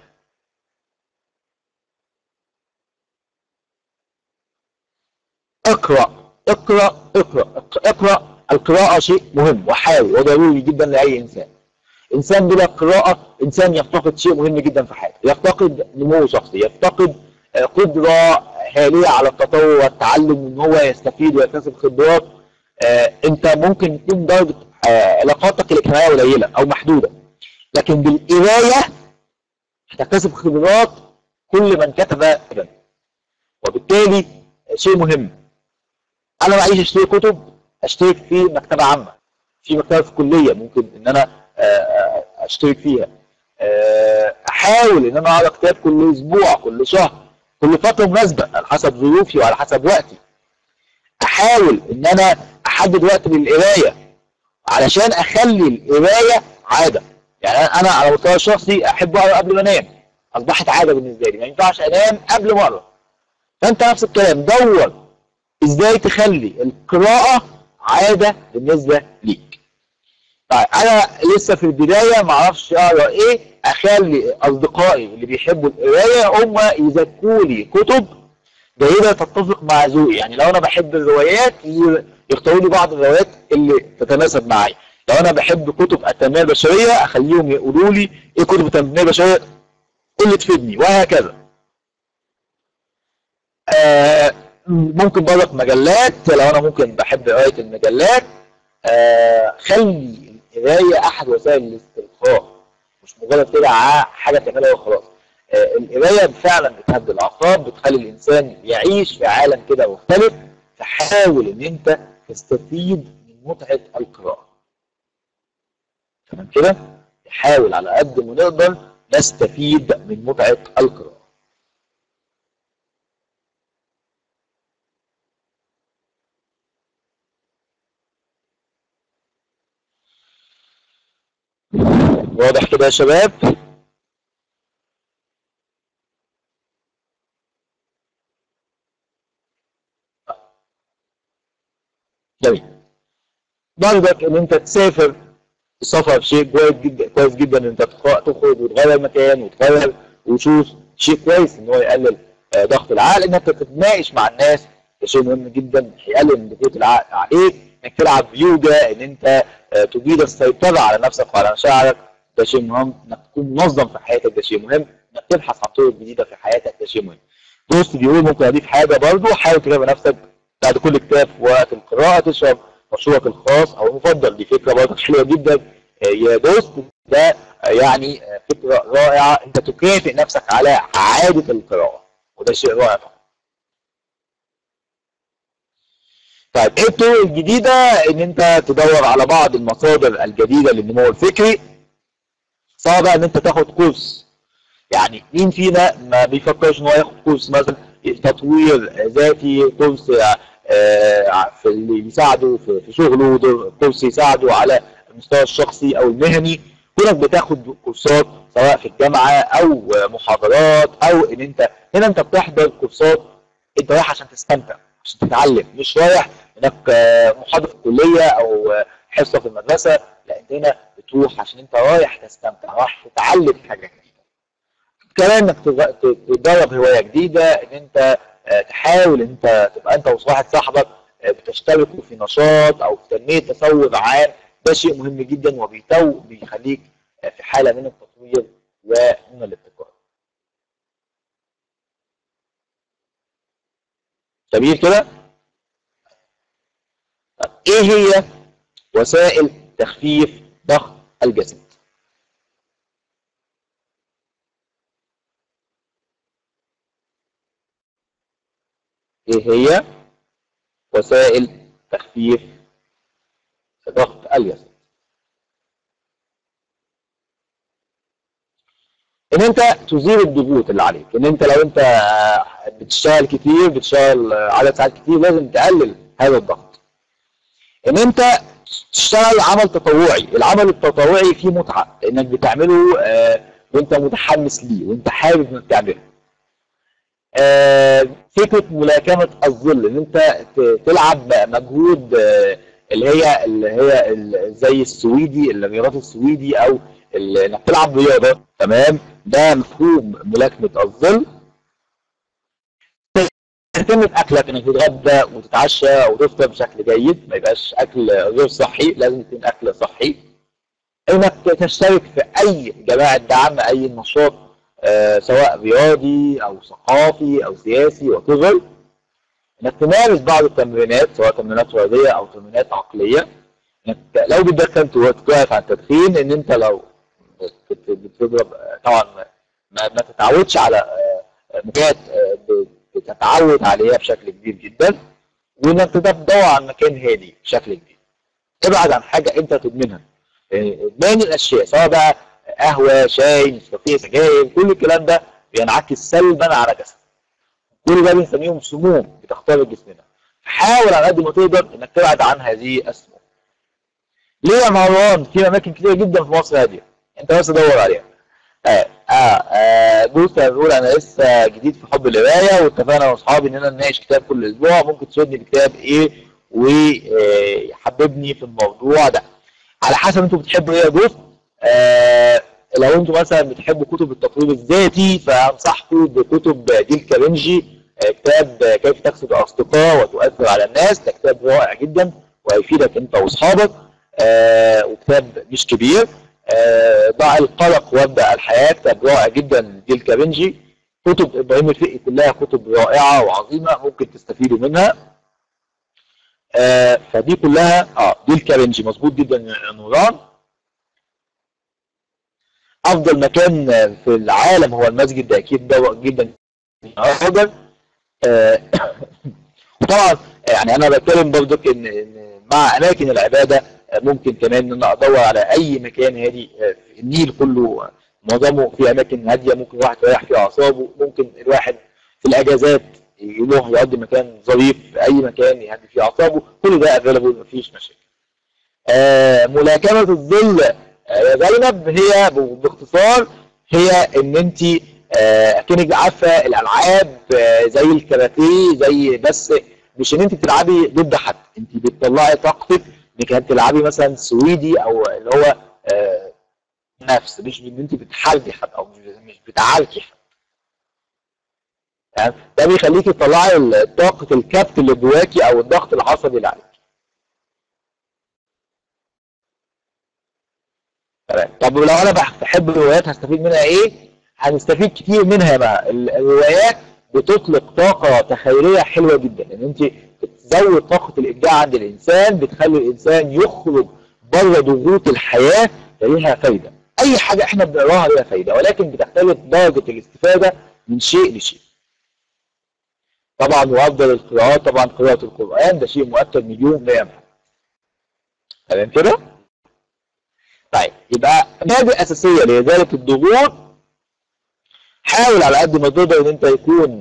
اقرا اقرا اقرا اقرا. القراءه شيء مهم وحيوي وضروري جدا لاي انسان. انسان بلا قراءه انسان يفتقد شيء مهم جدا في حياته، يفتقد نمو شخصي، يفتقد قدره هائله على التطور والتعلم، ان هو يستفيد ويكتسب خبرات. آه انت ممكن تكون درجه آه علاقاتك الاجتماعيه قليله او محدوده، لكن بالقرايه هتكتسب خبرات كل من كتب كتابا. وبالتالي شيء مهم. انا معيش اشتري كتب، اشترك في مكتبه عامه، في مكتبه في الكليه ممكن ان انا آه اشترك فيها. آه احاول ان انا اقرا كتاب كل اسبوع، كل شهر، كل فتره مناسبه على حسب ظروفي وعلى حسب وقتي. احاول ان انا احدد وقت للقرايه علشان اخلي القرايه عاده. يعني انا على المستوى الشخصي احب اقرا قبل ما انام، اصبحت عاده بالنسبه لي، ما ينفعش انام قبل ما اقرا. فانت نفس الكلام، دور ازاي تخلي القراءه عاده بالنسبه ليك. طيب انا لسه في البدايه ما اعرفش اقرا ايه، اخلي اصدقائي اللي بيحبوا القرايه هم يذكروا لي كتب جيده تتفق مع ذوقي. يعني لو انا بحب الروايات يختاروا لي بعض الروايات اللي تتناسب معي. لو انا بحب كتب التنميه البشريه اخليهم يقولوا لي ايه كتب التنميه البشريه اللي تفيدني، وهكذا. آه ممكن برضك مجلات، لو انا ممكن بحب قرايه المجلات آه خلي القرايه احد وسائل الاسترخاء، مش مجرد كده حاجه تعملها وخلاص. آه القرايه فعلا بتهدي الاعصاب، بتخلي الانسان يعيش في عالم كده مختلف. فحاول ان انت تستفيد من متعه القراءه. تمام كده؟ نحاول على قد ما نقدر نستفيد من متعه القراءه. واضح كده يا شباب؟ جميل. برضك ان انت تسافر، السفر شيء كويس جدا، كويس جدا ان انت تخرج وتغير مكان وتغير وتشوف، شيء كويس ان هو يقلل ضغط العقل. ان انت تتناقش مع الناس ده شيء مهم جدا، هيقلل من ضغوط العقل عليك. انك تلعب يوجا، ان انت تجيد السيطره على نفسك وعلى مشاعرك، ده شيء مهم. انك تكون منظم في حياتك ده شيء مهم. انك تبحث عن طرق جديده في حياتك ده شيء مهم. دوست بيقول ممكن اضيف حاجه برضه، حاول تجيب نفسك بعد كل كتاب في وقت القراءه تشرب مشروبك الخاص او المفضل. دي فكره برضه حلوه جدا يا دوست. ده يعني فكره رائعه، انت تكافئ نفسك على عاده القراءه وده شيء رائع طبعا. طيب ايه الطرق الجديده؟ ان انت تدور على بعض المصادر الجديده للنمو الفكري، سواء بقى ان انت تاخد كورس. يعني مين فينا ما بيفكرش ان هو ياخد كورس مثلا تطوير ذاتي، كورس في اللي يساعده في شغله، كورس يساعده على المستوى الشخصي او المهني. كونك بتاخد كورسات سواء في الجامعه او محاضرات، او ان انت هنا انت بتحضر كورسات انت رايح عشان تستمتع، عشان تتعلم، مش رايح انك محاضره في الكليه او حصه في المدرسه. لا، انت هنا بتروح عشان انت رايح تستمتع، رايح تتعلم حاجه جديده. كمان انك تجرب هوايه جديده، ان انت تحاول انت تبقى انت وواحد صاحبك بتشتركوا في نشاط او في تنميه تصور عام، ده شيء مهم جدا وبيتو بيخليك في حاله من التطوير ومن الابتكار. جميل كده؟ ايه هي وسائل تخفيف ضغط الجسد؟ ايه هي وسائل تخفيف ضغط الجسد؟ ان انت تزيل الضغوط اللي عليك، ان انت لو انت بتشتغل كتير، بتشتغل عدد ساعات كتير، لازم تقلل هذا الضغط. ان انت تشتغل عمل تطوعي، العمل التطوعي فيه متعه لانك بتعمله آه وانت متحمس ليه وانت حابب انك تعمله. آه فكره ملاكمه الظل، ان انت تلعب مجهود آه اللي هي اللي هي زي السويدي، الرياضات السويدي، او انك تلعب رياضه، تمام؟ ده مفهوم ملاكمه الظل. تهتم باكلك، انك تتغدى وتتعشى وتفطر بشكل جيد، ما يبقاش اكل غير صحي، لازم يكون اكل صحي. انك تشترك في اي جماعه دعم، اي نشاط آه سواء رياضي او ثقافي او سياسي وكذا. انك تمارس بعض التمرينات سواء تمرينات رياضيه او تمرينات عقليه. انك لو بتدخن توقف عن التدخين، ان انت لو بتضرب طبعا ما, ما تتعودش على مكان بتتعود عليها بشكل كبير جدا، وانك تدور عن مكان هادي بشكل كبير. ابعد عن حاجه انت تدمنها. ادمان الاشياء سواء بقى قهوه، شاي، نسكافيه، سجاير، كل الكلام ده بينعكس سلبا على جسمك. كل ده بنسميهم سموم بتخترق جسمنا. حاول على قد ما تقدر انك تبعد عن هذه السموم. ليه يا مروان؟ في اماكن كتير جدا في مصر هاديه، انت بس دور عليها. اه اه, آه بص بقول انا لسه جديد في حب القرايه، واتفقنا انا واصحابي اننا نناقش كتاب كل اسبوع، ممكن تفيدني بكتاب ايه ويحببني في الموضوع ده. على حسب انتوا بتحبوا ايه يا جوز. آه لو انتوا مثلا بتحبوا كتب التطوير الذاتي، فانصحكم بكتب ديل كارنيجي، آه كتاب كيف تكسب اصدقاء وتؤثر على الناس. ده كتاب رائع جدا وهيفيدك انت واصحابك. آه وكتاب مش كبير. آه ضع القلق وابدا الحياه، كتاب رائع جدا ديل كارنيجي. كتب ابراهيم الفقي كلها كتب رائعه وعظيمه ممكن تستفيدوا منها. آه فدي كلها اه ديل كارنيجي مظبوط جدا يا نوران. افضل مكان في العالم هو المسجد، ده اكيد ده جدا افضل. آه وطبعا يعني انا بتكلم برضك ان ان مع اماكن العباده ممكن كمان ان انا ادور على اي مكان هادي. النيل كله معظمه في اماكن هاديه ممكن الواحد يريح فيها اعصابه، ممكن الواحد في الاجازات يروح يقضي مكان ظريف في اي مكان يهدي فيه اعصابه، كل ده افيلبل مفيش مشاكل. آه ملاكمه الظل يا زينب هي باختصار هي ان انت آه كأنك عارفه الالعاب آه زي الكاراتيه، زي بس مش ان انت بتلعبي ضد حد، انت بتطلعي طاقتك انك تلعبي مثلا سويدي او اللي هو آه نفس، مش ان انت بتحاربي حد او مش بتعاركي حد. يعني ده بيخليكي تطلعي طاقه الكبت اللي جواكي او الضغط العصبي اللي عليك. تمام. طب ولو انا بحب الروايات هستفيد منها ايه؟ هنستفيد كتير منها بقى. الروايات بتطلق طاقه تخيليه حلوه جدا، ان انت بتزود طاقه الابداع عند الانسان، بتخلي الانسان يخرج بره ضغوط الحياه، فليها فايده. اي حاجه احنا بنقراها ليها فايده، ولكن بتختلف درجه الاستفاده من شيء لشيء. طبعا وافضل القراءات طبعا قراءه القران، ده شيء مؤكد مليون مية. تمام كده؟ طيب يبقى مبادئ اساسيه لازاله الضغوط. حاول على قد ما تقدر ان انت يكون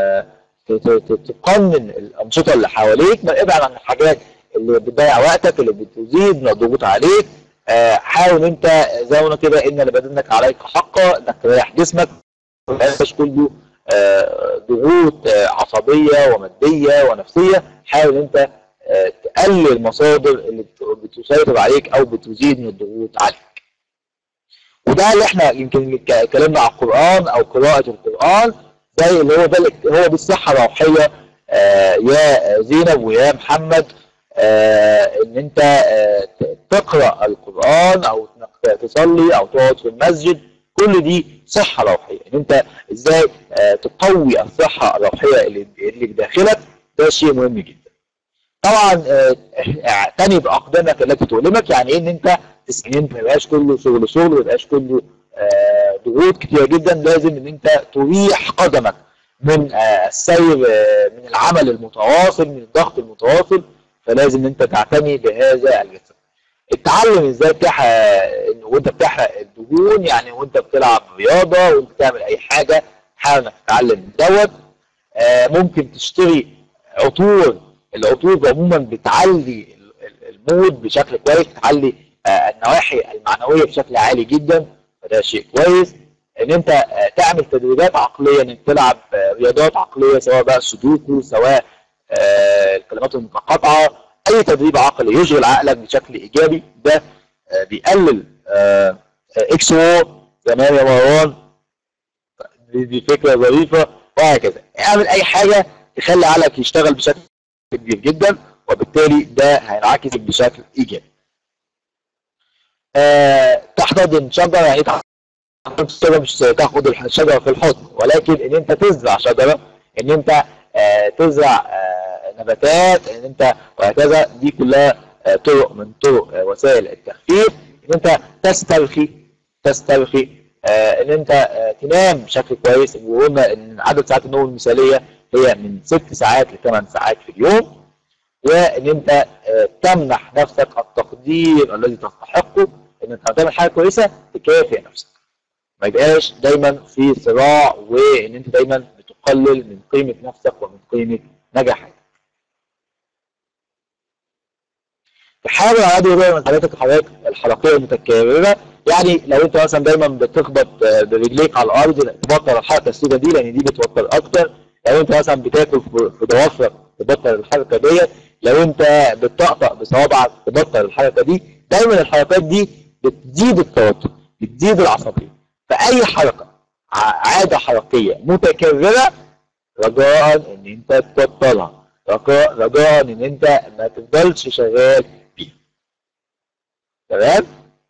تقنن الانشطه اللي حواليك، ما ابعد عن الحاجات اللي بتضيع وقتك اللي بتزيد من الضغوط عليك. حاول انت زي ما قلنا كده ان لبدنك عليك حق، انك تريح جسمك، ما يبقاش كله ضغوط عصبيه وماديه ونفسيه. حاول انت تقلل المصادر اللي بتسيطر عليك او بتزيد من الضغوط عليك. وده اللي احنا يمكن اتكلمنا على القران او قراءه القران، زي اللي هو ده هو دي الصحه الروحيه آه يا زينب ويا محمد آه ان انت آه تقرا القران او انك تصلي او تقعد في المسجد، كل دي صحه روحيه. ان انت ازاي آه تقوي الصحه الروحيه اللي اللي بداخلك، ده شيء مهم جدا. طبعا اعتني باقدامك التي تؤلمك، يعني ايه ان انت ما يبقاش كله شغل شغل، ما يبقاش كله آه ضغوط كتيره جدا. لازم ان انت تريح قدمك من آه السير آه من العمل المتواصل، من الضغط المتواصل، فلازم ان انت تعتني بهذا الجسد. اتعلم ازاي تحرق وانت بتحرق الدهون، يعني وانت بتلعب رياضه وانت بتعمل اي حاجه، حاول انك تتعلم دوت. آه ممكن تشتري عطور، العطور عموما بتعلي المود بشكل كويس، بتعلي آه النواحي المعنويه بشكل عالي جدا، فده شيء كويس. ان انت آه تعمل تدريبات عقليه، انك تلعب آه رياضات عقليه، سواء بقى سودوكو، سواء آه الكلمات المتقاطعه، اي تدريب عقلي يشغل عقلك بشكل ايجابي، ده آه بيقلل آه اكس او. تمام يا مروان، دي, دي فكره ظريفه، وهكذا. اعمل اي حاجه تخلي عقلك يشتغل بشكل كبير جدا، وبالتالي ده هينعكس بشكل ايجابي. آه تحتضن شجره، يعني تحتضن شجره مش تاخد الشجره في الحضن، ولكن ان انت تزرع شجره، ان انت آه تزرع آه نباتات، ان انت وهكذا. دي كلها آه طرق من طرق آه وسائل التخفيف. ان انت تسترخي تسترخي آه ان انت آه تنام بشكل كويس. وقلنا ان عدد ساعات النوم المثاليه هي من ست ساعات لثمان ساعات في اليوم. وان انت تمنح نفسك التقدير الذي تستحقه، ان انت تعمل حاجه كويسه تكافئ نفسك، ما يبقاش دايما في صراع، وان انت دايما بتقلل من قيمه نفسك ومن قيمه نجاحك. تحاول على قد ما تقدر من حالاتك الحركات الحركيه المتكرره، يعني لو انت مثلا دايما بتخبط برجليك على الارض، تبطل الحركه السوداء دي، لان دي بتوتر اكتر. لو انت مثلا بتاكل في ضوافرك، تبطل الحركه ديت. لو انت بتطقطق بصوابعك، تبطل الحركه دي. دايما الحركات دي بتزيد التوتر، بتزيد العصبيه. فاي حركه عاده حركيه متكرره، رجاء ان انت تبطلها، رجاء رجاء ان انت ما تفضلش شغال بيها. تمام؟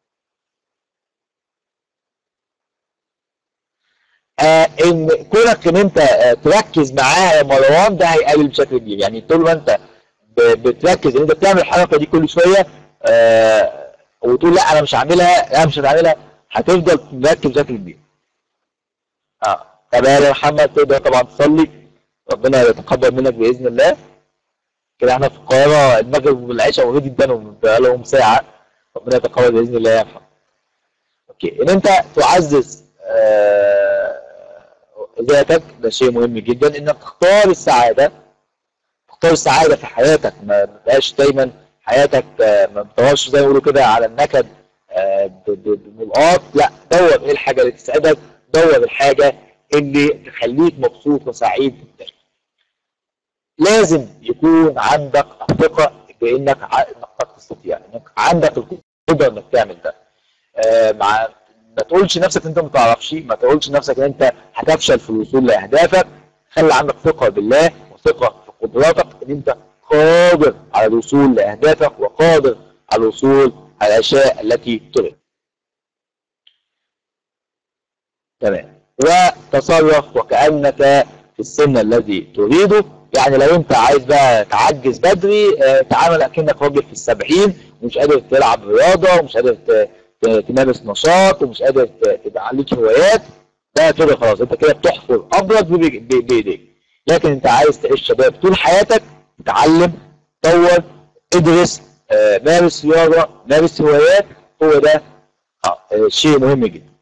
آه ان كونك ان انت آه تركز معاها يا مروان، ده هيقلل بشكل كبير. يعني طول ما انت بتركز ان انت بتعمل الحركه دي كل شويه آه وتقول لا انا مش هعملها، لا مش هتعملها، هتفضل مركز بشكل كبير. اه طب يا محمد، تقدر طبعا تصلي، ربنا يتقبل منك باذن الله. كده احنا في القاهره المغرب والعشاء اوريدي ادانهم بقالهم ساعه، ربنا يتقبل باذن الله يا محمد. اوكي، ان انت تعزز آه ذاتك، ده شيء مهم جدا. انك تختار السعاده، تختار السعاده في حياتك، ما تبقاش دايما حياتك ما بتدورش زي ما بيقولوا كده على النكد بملقاط. لا، دور ايه الحاجه اللي تسعدك، دور الحاجه اللي تخليك مبسوط وسعيد جدا. لازم يكون عندك الثقه بانك انك تستطيع، انك عندك القدره انك تعمل ده. آه مع ما تقولش نفسك انت ما تعرفش، ما تقولش نفسك ان انت هتفشل في الوصول لاهدافك. خلي عندك ثقه بالله وثقه في قدراتك، ان انت قادر على الوصول لاهدافك وقادر على الوصول على الاشياء التي تريد. تمام. وتصرف وكانك في السن الذي تريده. يعني لو انت عايز بقى تعجز بدري، اه تعامل اكنك راجل في السبعين ومش قادر تلعب رياضه ومش قادر تمارس نشاط ومش قادر تبقى عليك هوايات. ده كده خلاص، انت كده بتحفر ابرد بايديك. لكن انت عايز تعيش شباب طول حياتك، تتعلم، تطور، ادرس، اه مارس رياضه، مارس هوايات. هو ده اه شيء مهم جدا.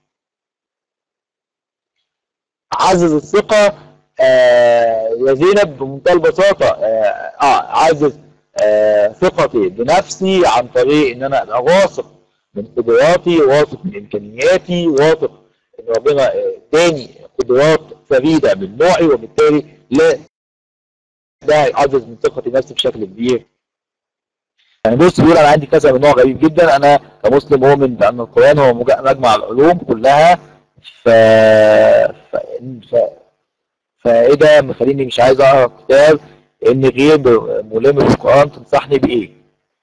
عزز الثقه آه يا زينب بمنتهى البساطه. اه, آه عزز آه ثقتي بنفسي عن طريق ان انا ابقى واثق من قدراتي، واثق من امكانياتي، واثق ان ربنا اداني قدرات فريده من نوعي، وبالتالي لا ده هيعزز من ثقتي بنفسي بشكل كبير. يعني بص، بيقول انا عندي كذا من نوع غريب جدا. انا كمسلم مؤمن بان القران هو مجمع العلوم كلها. ف ف, ف... فايه ده مخليني مش عايز اقرا كتاب. إن غير ملم بالقرآن تنصحني بإيه؟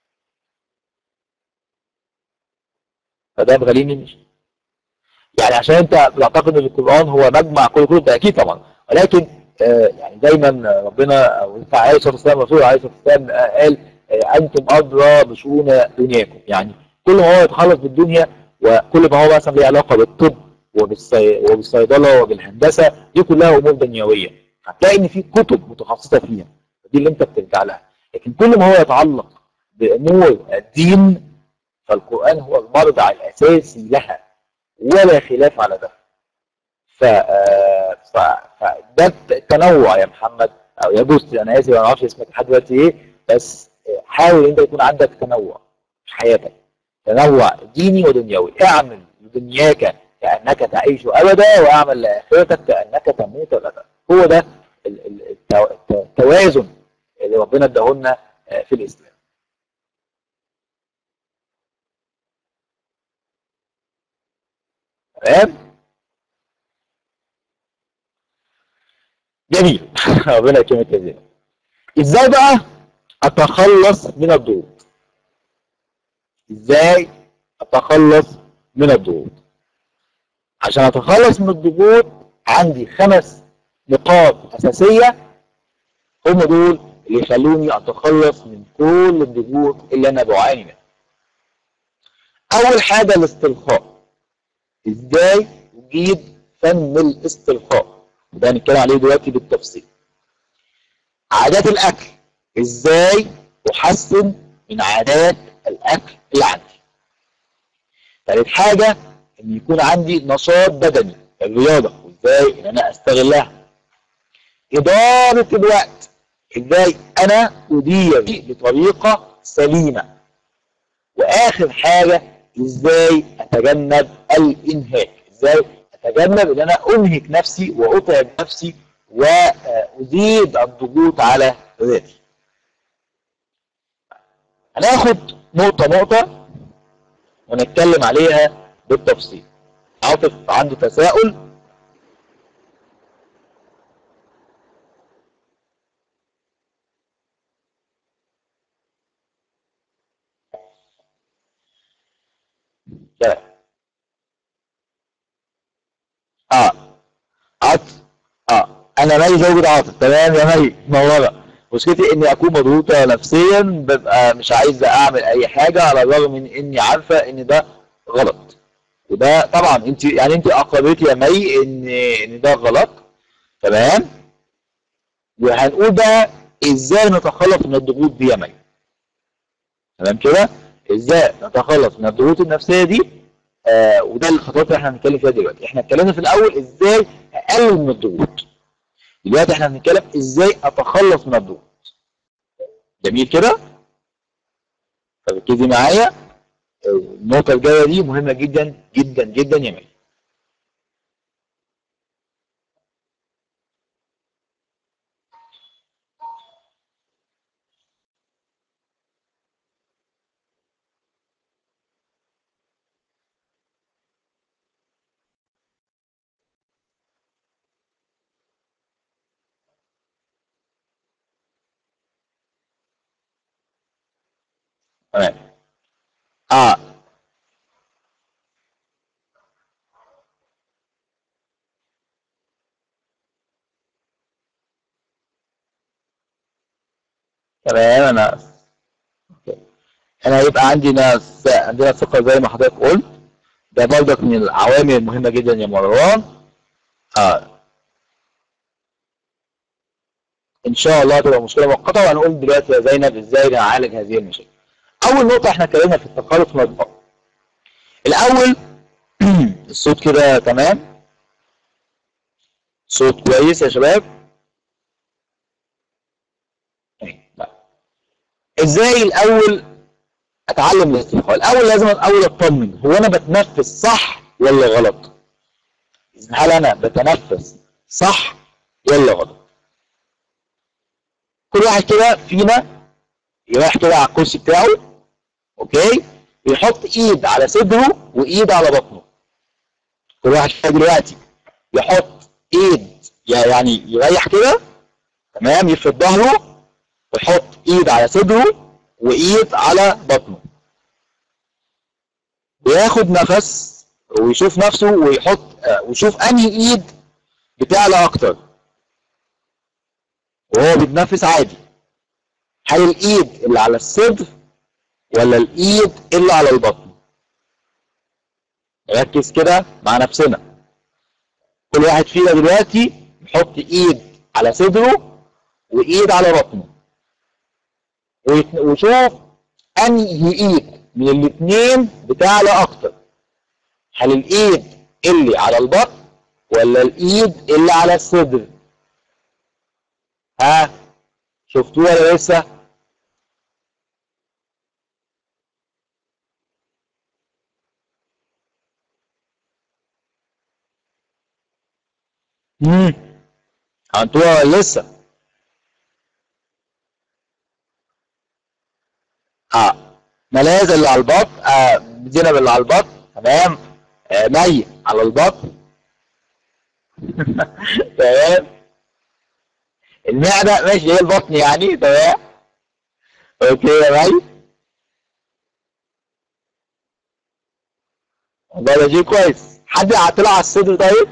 فده مغليني مش يعني عشان أنت بتعتقد إن القرآن هو مجمع كل كتب، ده أكيد طبعا، ولكن آه يعني دايما ربنا أو عليه الصلاة والسلام الرسول عليه الصلاة والسلام قال آه أنتم أدرى بشؤون دنياكم. يعني كل ما هو يتخلص بالدنيا وكل ما هو مثلا ليه علاقة بالطب وبالصي... وبالصيدلة وبالهندسة، دي كلها أمور دنيوية، هتلاقي إن في كتب متخصصة فيها، دي اللي أنت بترجع لها. لكن كل ما هو يتعلق بأمور الدين فالقرآن هو المرجع الأساسي لها ولا خلاف على ده. ف... ف... فده التنوع يا محمد، أو يا بوستي، أنا آسف أنا ما أعرفش اسمك لحد دلوقتي إيه، بس حاول أنت يكون عندك تنوع في حياتك، تنوع ديني ودنيوي. اعمل لدنياك كأنك تعيش أبدا، واعمل لآخرتك كأنك تموت أبدا. هو ده التوازن اللي ربنا اداه لنا في الإسلام. تمام؟ جميل. ربنا يكرمك يا زينب. ازاي بقى اتخلص من الضغوط؟ ازاي اتخلص من الضغوط؟ عشان اتخلص من الضغوط عندي خمس نقاط اساسيه، هم دول اللي يخلوني اتخلص من كل الضغوط اللي انا بعاني منها. اول حاجه الاسترخاء. ازاي اجيد فن الاسترخاء؟ ده هنتكلم عليه دلوقتي بالتفصيل. عادات الاكل. ازاي احسن من عادات الاكل اللي عندي. ثالث حاجه ان يكون عندي نشاط بدني، الرياضه، وازاي ان انا استغلها. اداره الوقت. ازاي انا ادير بطريقه سليمه. واخر حاجه ازاي اتجنب الانهاك. ازاي اتجنب ان انا انهك نفسي واتعب نفسي وازيد الضغوط على ذاتي. هناخد نقطه نقطه ونتكلم عليها بالتفصيل. عاطف عنده تساؤل؟ لا. اه عاطف، اه انا مي زوجة عاطف. تمام يا مي، منوره. مشكلتي اني اكون مضغوطه نفسيا، ببقى مش عايزه اعمل اي حاجه على الرغم من اني عارفه ان ده غلط. وده طبعا انت يعني انت اقررتي يا مي ان ان ده غلط. تمام. وهنقول بقى ازاي نتخلص من الضغوط دي يا مي. تمام كده؟ ازاي نتخلص من الضغوط النفسيه دي؟ آه وده الخطوات اللي احنا هنتكلم فيها دلوقتي. احنا اتكلمنا في الاول ازاي اقلل من الضغوط. دلوقتي احنا هنتكلم ازاي اتخلص من الضغوط. جميل كده؟ فركزي معايا، النقطه الجايه دي مهمه جدا جدا جدا يا مي. تمام. اه تمام. انا انا هيبقى عندي ناس، عندنا ثقه زي ما حضرتك قلت، ده برضك من العوامل المهمه جدا يا مروان. اه ان شاء الله تبقى مشكله مؤقته، وهنقول دلوقتي يا زينب ازاي نعالج هذه المشاكل. اول نقطه احنا اتكلمنا في التخلص من الضغط. الاول الصوت كده تمام؟ صوت كويس يا شباب؟ لا. ازاي الاول اتعلم الاسترخاء؟ الاول لازم الاول اطمن، هو انا بتنفس صح ولا غلط؟ هل انا بتنفس صح ولا غلط؟ كل واحد كده فينا يروح كده على الكرسي بتاعه، اوكي، ويحط ايد على صدره وايد على بطنه. كل واحد كده دلوقتي يحط ايد، يعني يريح كده، تمام، يفرد ظهره ويحط ايد على صدره وايد على بطنه، وياخد نفس ويشوف نفسه ويحط ويشوف انهي ايد بتعلى اكتر وهو بيتنفس عادي. هل الايد اللي على الصدر ولا الايد اللي على البطن؟ ركز كده مع نفسنا. كل واحد فينا دلوقتي يحط ايد على صدره وايد على بطنه ويشوف انهي ايد من الاثنين بتعلى اكتر. هل الايد اللي على البطن ولا الايد اللي على الصدر؟ ها شفتوها ولا لسه؟ امم عملتوها ولا لسه؟ اه ملاذ اللي على البطن، آه زينب اللي على البطن، تمام. آه مي على البطن. تمام. المعده ماشي هي البطن يعني، تمام. اوكي يا مي، والله ده شيء كويس. حد طلع على الصدر طيب؟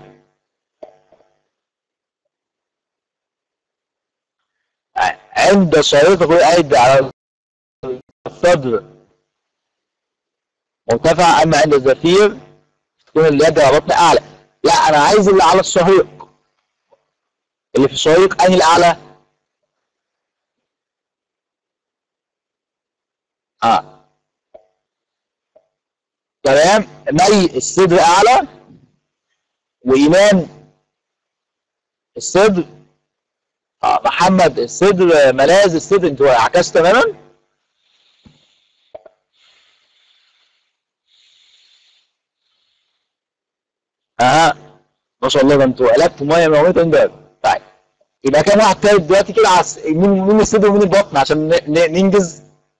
آه. عند شريطه ايدي على الصدر مرتفع، اما عند الزفير تكون اليد على البطن اعلى. لا انا عايز اللي على الشهيق. اللي في الشهيق انهي الاعلى؟ اه تمام. مي الصدر اعلى، وايمان الصدر، اه محمد الصدر، ملاذ الصدر. انتوا عكستوا تماما. اه ما شاء الله، ده انتوا قلبتوا ميه موته امبارح. طيب يبقى كام واحد تالت دلوقتي كده عس... مين مين الصدر ومين البطن عشان ن... ن... ننجز؟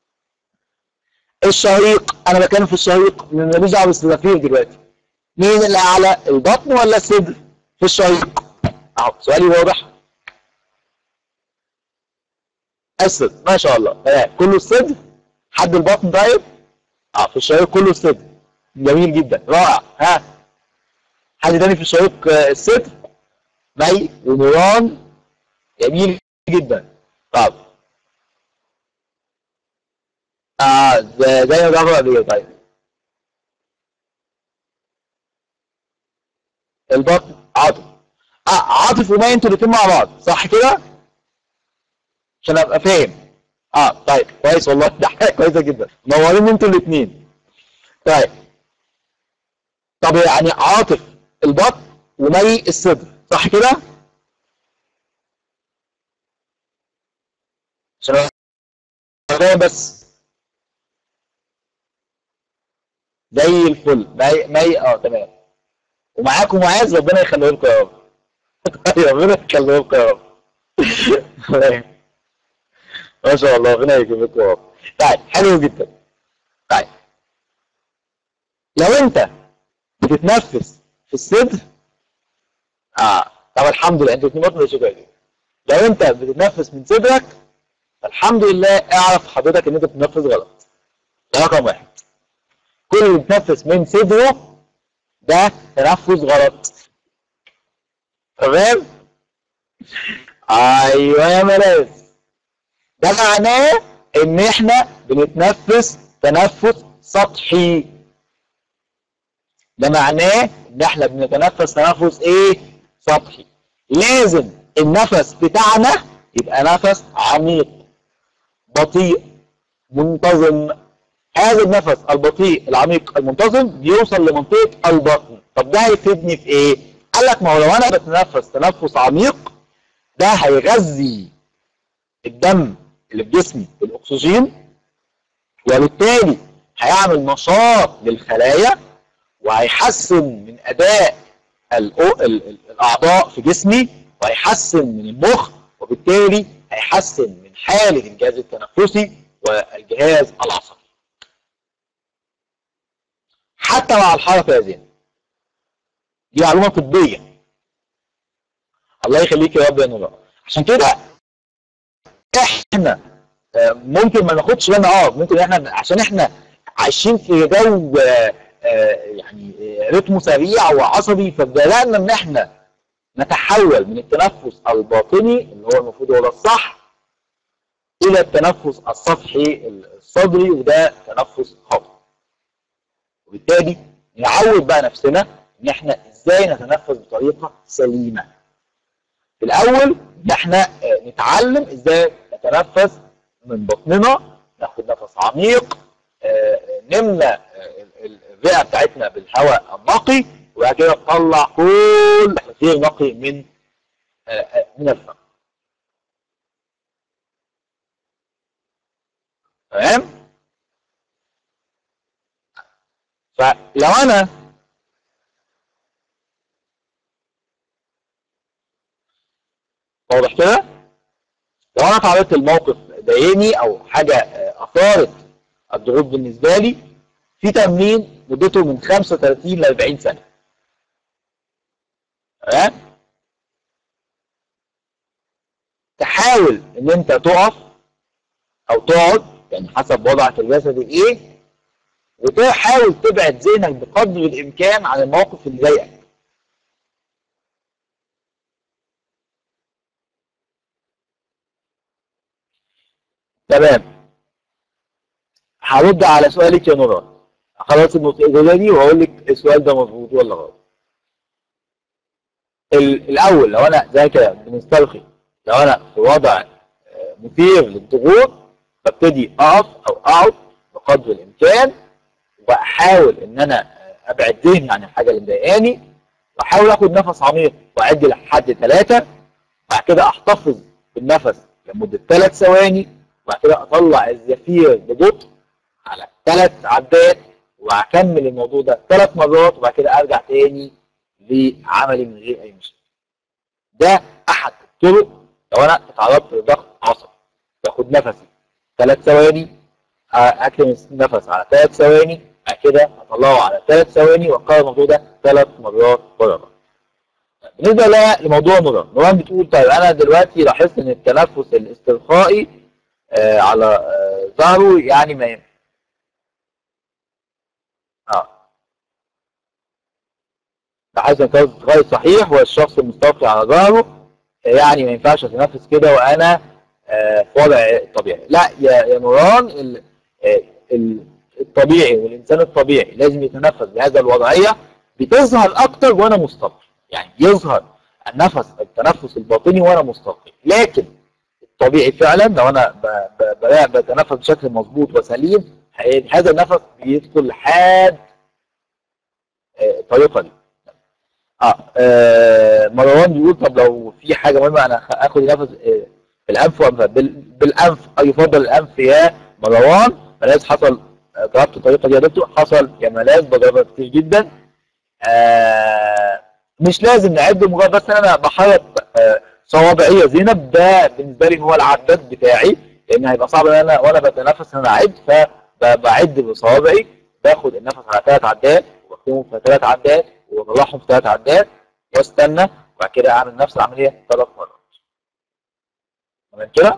الشهيق. انا بتكلم في الشهيق، ماليش دعوه بالزفير دلوقتي. مين اللي اعلى، البطن ولا الصدر في الشهيق؟ اهو سؤالي واضح. الصدر، ما شاء الله. تمام، كله الصدر. حد البطن طيب؟ اه في الشهيق كله الصدر. جميل جدا، رائع. ها حد تاني في الشهيق الصدر؟ مي ونوران، جميل جدا. طب اه زي ما جربنا قبل كده. طيب البطن عاطف. اه عاطف ومي انتوا الاثنين مع بعض صح كده؟ عشان ابقى فاهم. اه طيب كويس والله، ده حاجه كويسه جدا، منورين انتوا الاثنين. طيب طب يعني عاطف البطن ومي الصدر صح كده؟ عشان ابقى فاهم بس. زي الفل. مي مي اه تمام. ومعاكم معاذ، ربنا يخليه لكم يا رب. ربنا يخليه لكم يا رب. ما شاء الله، ربنا يكرمكم يا رب. طيب حلو جدا. طيب لو انت بتتنفس في الصدر، اه طب الحمد لله انتوا الاثنين بطن شكرا. لو انت بتتنفس من صدرك فالحمد لله اعرف حضرتك ان انت بتتنفس غلط. ده رقم واحد. كل اللي بيتنفس من صدره ده تنفس غلط. تمام؟ ايوه يا ملاذ، ده معناه ان احنا بنتنفس تنفس سطحي. ده معناه ان احنا بنتنفس تنفس ايه؟ سطحي. لازم النفس بتاعنا يبقى نفس عميق بطيء منتظم. هذا النفس البطيء العميق المنتظم بيوصل لمنطقه البطن. طب ده هيفيدني في ايه؟ قال لك ما هو لو انا بتنفس تنفس عميق ده هيغذي الدم اللي في جسمي بالاكسجين، وبالتالي هيعمل نشاط للخلايا وهيحسن من اداء الاعضاء في جسمي وهيحسن من المخ، وبالتالي هيحسن من حاله الجهاز التنفسي والجهاز العصبي. حتى مع الحركه يا زين، دي معلومه طبيه. الله يخليك يا رب يا نور. عشان كده احنا احنا آه، ممكن ما ناخدش بالنا، اه ممكن احنا عشان احنا عايشين في جو آه، آه، يعني آه، رتمه سريع وعصبي، فبدأنا ان احنا نتحول من التنفس الباطني اللي هو المفروض هو ده الصح الى التنفس السطحي الصدري، وده تنفس خاطئ. وبالتالي نعود بقى نفسنا ان احنا ازاي نتنفس بطريقه سليمه. في الاول ان احنا نتعلم ازاي نتنفس من بطننا، ناخد نفس عميق، نملى الرئه بتاعتنا بالهواء النقي، وبعد كده نطلع كل غير نقي من من الفم. تمام؟ فلو انا واضح كده، لو انا تعرضت الموقف ضايقني او حاجه اثارت الضغوط بالنسبه لي، في تمرين مدته من خمسة وثلاثين ل أربعين ثانيه. تمام؟ تحاول ان انت تقف او تقعد يعني حسب وضعك الجسدي ايه، وتحاول تبعد ذهنك بقدر الامكان عن الموقف اللي ضايقك. تمام. هرد على سؤالك يا نوران، خلاص الإجابة دي وهقول لك السؤال ده مظبوط ولا غلط. الأول لو أنا زي كده بنسترخي، لو أنا في وضع مثير للضغوط ببتدي أقف أو أقعد بقدر الإمكان، وأحاول إن أنا أبعد ذهني عن الحاجة اللي مضايقاني، وأحاول آخد نفس عميق وأعد لحد ثلاثة، بعد كده أحتفظ بالنفس لمدة ثلاث ثواني، وبعد كده أطلع الزفير ببطء على ثلاث عدات، وهكمل الموضوع ده ثلاث مرات، وبعد كده ارجع تاني لعملي من غير اي مشكله. ده احد الطرق لو انا اتعرضت لضغط عصبي. باخد نفسي ثلاث ثواني، اكتم النفس على ثلاث ثواني، بعد كده اطلعه على ثلاث ثواني، واكرر الموضوع ده ثلاث مرات ورا بعض. بالنسبه لموضوع نوران، نوران بتقول طيب انا دلوقتي لاحظت ان التنفس الاسترخائي آه على آه ظهره يعني ما ينفعش. اه بحيث ان التنفس غير صحيح والشخص المستلقي على ظهره يعني ما ينفعش اتنفس كده وانا آه في وضع طبيعي. لا يا يا نوران، الطبيعي والانسان الطبيعي لازم يتنفس بهذا الوضعيه، بتظهر اكتر وانا مستلقي، يعني يظهر النفس التنفس الباطني وانا مستلقي، لكن الطبيعي فعلا لو انا بتنفس بشكل مظبوط وسليم هذا النفس بيدخل لحد الطريقه دي. اه, آه مروان بيقول طب لو في حاجه مهمه انا اخد نفس آه بالانف بالانف يفضل الانف يا مروان. ملاذ حصل جربت الطريقه دي يا دكتور؟ حصل يا ملاذ، بجربها كتير جدا. آه مش لازم نعد مجرد بس انا بحرك آه صوابعيه زينب، ده بالنسبه لي هو العداد بتاعي، لان هيبقى صعب ان انا وانا بتنفس ان انا اعد، فبعد بصوابعي، باخد النفس على ثلاث عدات وبكتمهم في ثلاث عدات وبطلعهم في ثلاث عدات واستنى، وبعد كده اعمل نفس العمليه ثلاث مرات. تمام كده؟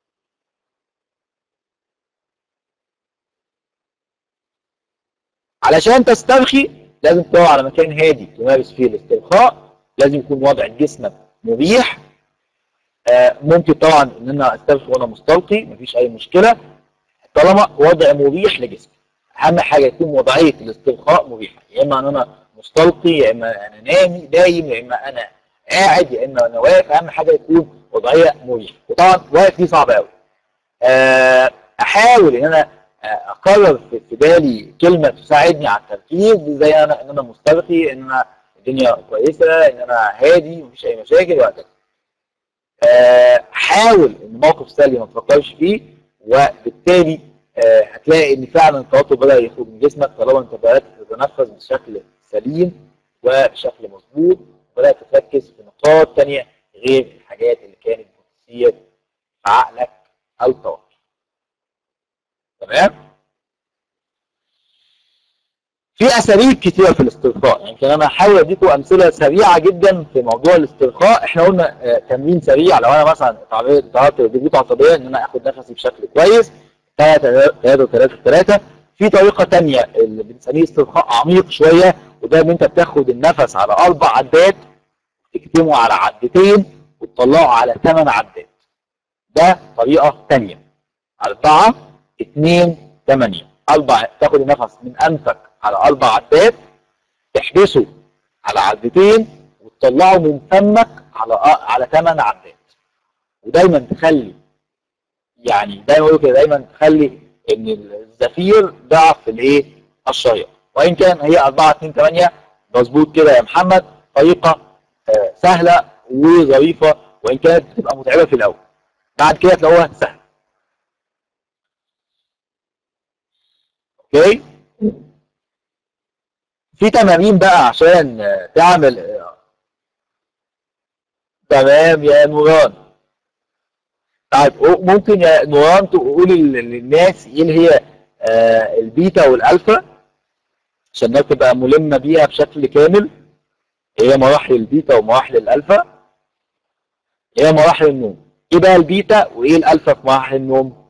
علشان تسترخي لازم تقعد على مكان هادي تمارس فيه الاسترخاء، لازم يكون وضع جسمك مريح. آه ممكن طبعا ان انا استرخي وانا مستلقي، مفيش اي مشكله طالما وضع مريح لجسمي. اهم حاجه يكون وضعيه الاسترخاء مريحه، يا اما ان انا مستلقي، يا اما انا نامي دايم، يا اما انا قاعد، يا اما انا واقف. اهم حاجه يكون وضعيه مريحه، وطبعا واقف دي صعبه قوي. آه احاول ان انا اقرر في بالي كلمه تساعدني على التركيز، زي انا ان انا مسترخي، ان انا الدنيا كويسه، ان انا هادي مفيش اي مشاكل وهكذا. أه حاول ان موقف سلبي ما تفكرش فيه، وبالتالي أه هتلاقي ان فعلا التوتر بدا يخرج من جسمك طالما انت بدات تتنفس بشكل سليم وبشكل مظبوط، وبدات تركز في نقاط ثانيه غير الحاجات اللي كانت بتثير في عقلك التوتر. تمام؟ في اساليب كتيره في الاسترخاء، يمكن انا هحاول اديكم امثله سريعه جدا في موضوع الاسترخاء. احنا قلنا آه، تمرين سريع، لو انا مثلا اتعرضت لضغوط عصبيه ان انا اخد نفسي بشكل كويس ثلاثة ثلاثة ثلاثة ثلاثة. في طريقه ثانيه اللي بنسميه استرخاء عميق شويه، وده ان انت بتاخد النفس على اربع عدات، تكتمه على عدتين وتطلعه على ثمان عدات. ده طريقه ثانيه. أربعة اثنين ثمانية. أربع، تاخد النفس من أنفك على أربع عدات، تحبسه على عدتين وتطلعه من فمك على على ثمان عدات. ودايما تخلي، يعني دايما بقول كده، دايما تخلي إن الزفير ضعف الإيه؟ الشهيق. وإن كان هي أربعة اثنين ثمانية مظبوط كده يا محمد، طريقة آه سهلة وظريفة، وإن كانت بتبقى متعبة في الأول، بعد كده تلاقوها سهلة. اوكي؟ في تمارين بقى عشان تعمل. تمام يا نوران. طيب ممكن يا نوران تقولي للناس ايه اللي هي آه البيتا والالفا عشان الناس تبقى ملمه بيها بشكل كامل؟ ايه هي مراحل البيتا ومراحل الالفا؟ ايه هي مراحل النوم؟ ايه بقى البيتا وايه الالفا في مراحل النوم؟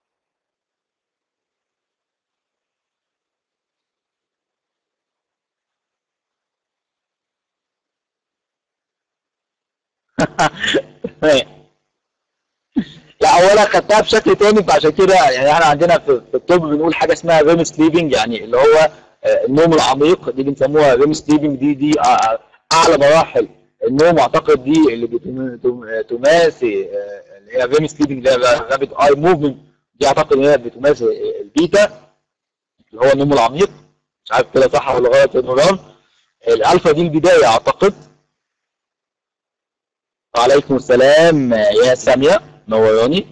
لا اولا خدتها بشكل تاني، فعشان كده يعني احنا عندنا في الطب بنقول حاجه اسمها ريم سليبنج، يعني اللي هو النوم العميق، دي بنسموها ريم سليبنج. دي دي اعلى مراحل النوم، اعتقد دي اللي بتماثل اللي هي ريم سليبنج، اللي هي رابيد اي موفمنت، دي اعتقد ان هي بتماثل البيتا اللي هو النوم العميق. مش عارف كده صح ولا غلط يا نوران. الالفا دي البدايه اعتقد. وعليكم السلام يا ساميه، نوراني.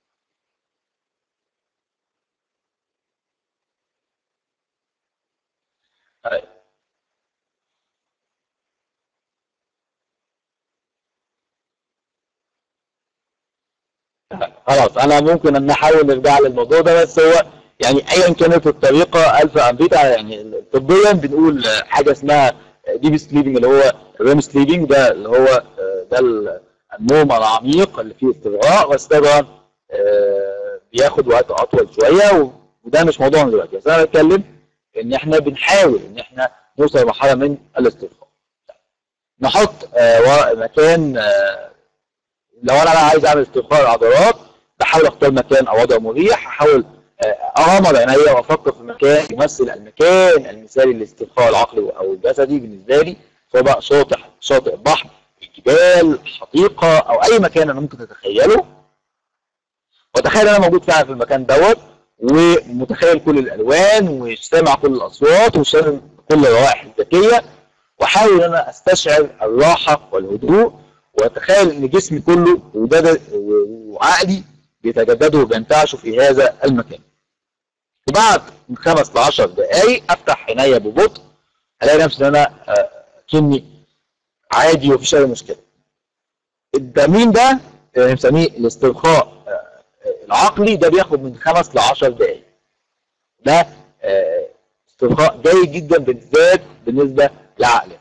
خلاص انا ممكن ان نحاول نرجع للموضوع ده، بس هو يعني ايا كانت الطريقه الفا ام بيتا، يعني طبيا بنقول حاجه اسمها ديب سليبنج اللي هو ريم سليبنج، ده اللي هو ده النوم العميق اللي فيه استرخاء، بس طبعا بياخد وقت اطول شويه، وده مش موضوعنا دلوقتي. بس انا بتكلم ان احنا بنحاول ان احنا نوصل لمرحله من الاسترخاء. نحط مكان، لو انا بقى عايز اعمل استرخاء العضلات بحاول اختار مكان او وضع مريح، احاول اغمض عينيا وافكر في مكان يمثل المكان المثالي للاسترخاء العقلي او الجسدي بالنسبه لي، سواء بقى شاطئ شاطئ بحر، جبال، حديقه، او اي مكان انا ممكن تتخيله. واتخيل انا موجود فعلا في المكان دوت، ومتخيل كل الالوان وسامع كل الاصوات وشامم كل الروائح الذكيه، واحاول ان انا استشعر الراحه والهدوء، واتخيل ان جسمي كله وعقلي بيتجددوا وبينتعشوا في هذا المكان. وبعد من خمس لعشر دقائق افتح عينيا ببطء، الاقي نفسي ان انا كني عادي ومفيش اي مشكله. التمرين ده بنسميه الاسترخاء العقلي، ده بياخد من خمس لعشر دقائق. ده استرخاء جيد جدا بالذات بالنسبه لعقلنا.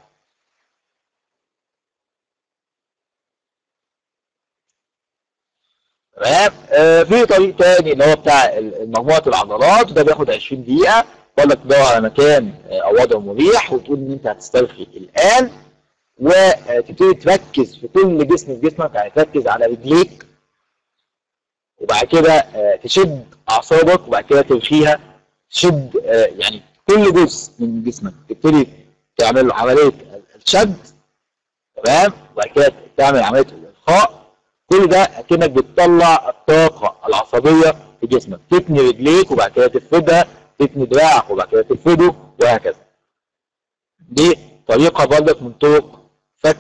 تمام. آه في طريق تاني اللي هو بتاع مجموعه العضلات، وده بياخد عشرين دقيقه. بقول لك تدور على مكان او وضع مريح، وتقول ان انت هتسترخي الان، وتبتدي تركز في كل جسم في جسمك، يعني تركز على رجليك، وبعد كده آه تشد اعصابك، وبعد كده ترخيها، تشد آه يعني كل جزء من جسمك تبتدي تعمل له عمليه الشد. تمام. وبعد كده تعمل عمليه الارخاء. كل ده اكنك بتطلع الطاقه العصبيه في جسمك. تثني رجليك وبعد كده تفردها، تثني دراعك وبعد كده تفرده، وهكذا. دي طريقه برضك من طرق فك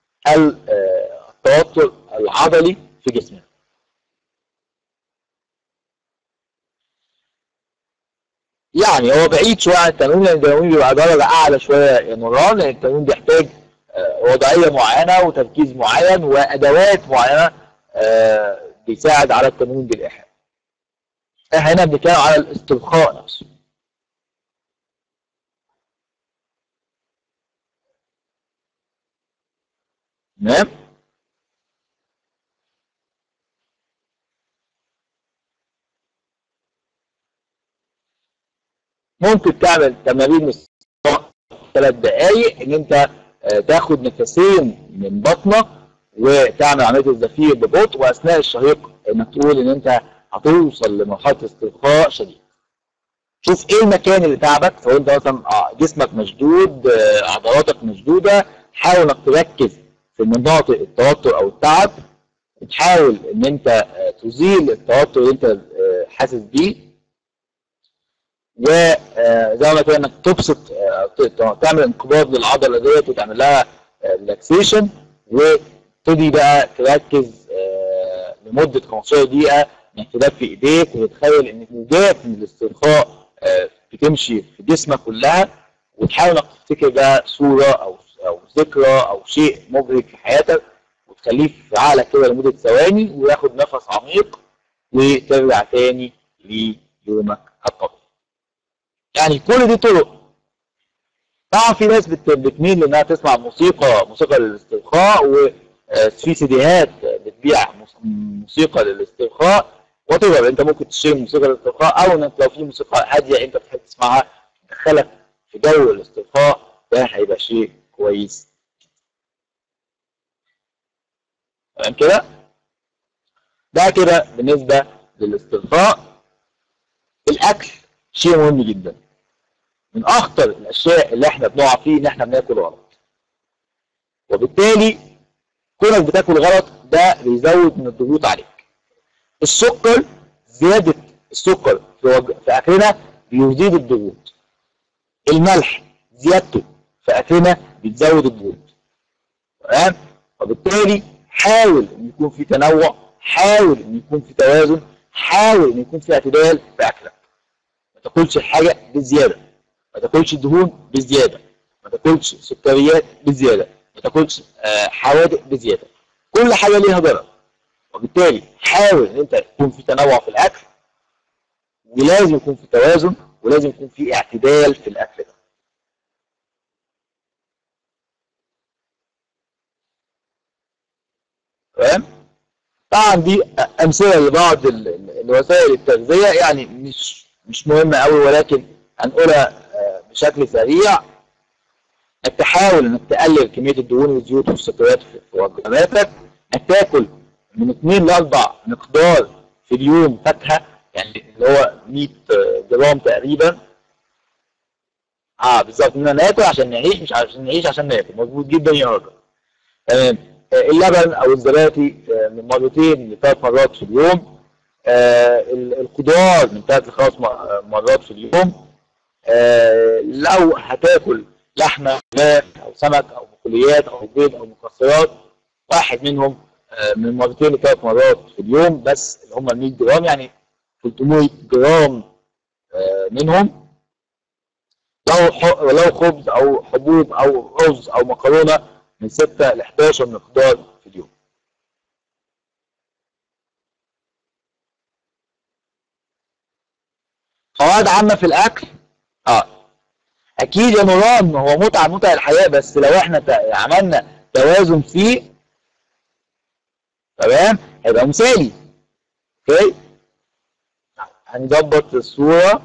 التوتر العضلي في جسمك. يعني هو بعيد شويه عن التمرين، لان التمرين بيبقى درجه اعلى شويه يا نوران، لان التمرين بيحتاج وضعيه معينه وتركيز معين وادوات معينه بيساعد على التمرين بالايحاء. احنا هنا بنتكلم على الاسترخاء نفسه. تمام؟ ممكن تعمل تمارين استرخاء ثلاث دقائق ان انت تاخد نفسين من بطنك وتعمل عمليه الزفير ببطء، واثناء الشهيق انك تقول ان انت هتوصل لمرحله استرخاء شديد. شوف ايه المكان اللي تعبك، سواء انت مثلا جسمك مشدود، عضلاتك مشدوده، حاول انك تركز في مناطق التوتر او التعب، وتحاول ان انت تزيل التوتر اللي انت حاسس بيه، وزي ما قلت انك تبسط، تعمل انقباض للعضله ديت وتعمل لها ريلاكسيشن، وتبتدي بقى تركز لمده خمستاشر دقيقه انك تدفي ايديك وتتخيل ان موجات من الاسترخاء بتمشي في جسمك كلها، وتحاول انك تفتكر بقى صوره او او ذكرى او شيء مبهج في حياتك وتخليه في عقلك كده لمده ثواني، وياخد نفس عميق وترجع تاني ليومك الطبيعي. يعني كل دي طرق. طبعا في ناس بتميل انها تسمع موسيقى موسيقى للاسترخاء، وفي سيديهات بتبيع موسيقى للاسترخاء، وتقدر انت ممكن تشتري موسيقى للاسترخاء، او انك لو في موسيقى هاديه انت بتحب تسمعها تدخلك في جو الاسترخاء، ده هيبقى شيء كويس. تمام كده؟ ده كده بالنسبه للاسترخاء. الاكل شيء مهم جدا. من اخطر الاشياء اللي احنا بنقع فيه ان احنا بناكل غلط، وبالتالي كونك بتاكل غلط ده بيزود من الضغوط عليك. السكر، زياده السكر في, وج... في اكلنا بيزيد الضغوط. الملح زيادته في اكلنا بتزود الضغوط. تمام؟ وبالتالي حاول ان يكون في تنوع، حاول ان يكون في توازن، حاول ان يكون في اعتدال في اكلك. ما تاكلش الحاجه بزياده، ما تاكلش دهون بزياده، ما تاكلش سكريات بزياده، ما تاكلش حوادق بزياده. كل حاجه ليها ضرر، وبالتالي حاول ان انت يكون في تنوع في الاكل، ولازم يكون في توازن، ولازم يكون في اعتدال في الاكل ده. تمام؟ طبعا دي امثله لبعض الوسائل التغذيه، يعني مش مش مهمه قوي، ولكن هنقولها بشكل سريع. انك تحاول انك تقلل كميه الدهون والزيوت والسكريات في وجباتك، انك تاكل من اثنين لاربع مقدار في اليوم فاكهه، يعني اللي هو مية جرام تقريبا. اه بالظبط، ان ناكل عشان نعيش، مش عشان نعيش عشان ناكل. مظبوط جدا يا راجل. تمام. اللبن او الزبادي من مرتين لثلاث مرات في اليوم. آه الخضار من ثلاث لخمس مرات في اليوم. آه لو هتاكل لحمه او سمك او بقوليات او بيض او مكسرات، واحد منهم آه من مرتين لثلاث مرات في اليوم بس، اللي هم مية جرام، يعني ثلاثمية جرام آه منهم. لو لو خبز او حبوب او رز او مكرونه من ستة ل حداشر مقدار في اليوم. قواعد عامه في الاكل. اه اكيد يا نوران، هو متعه متع الحياه، بس لو احنا عملنا توازن فيه تمام هيبقى مثالي. اوكي، هنظبط الصوره.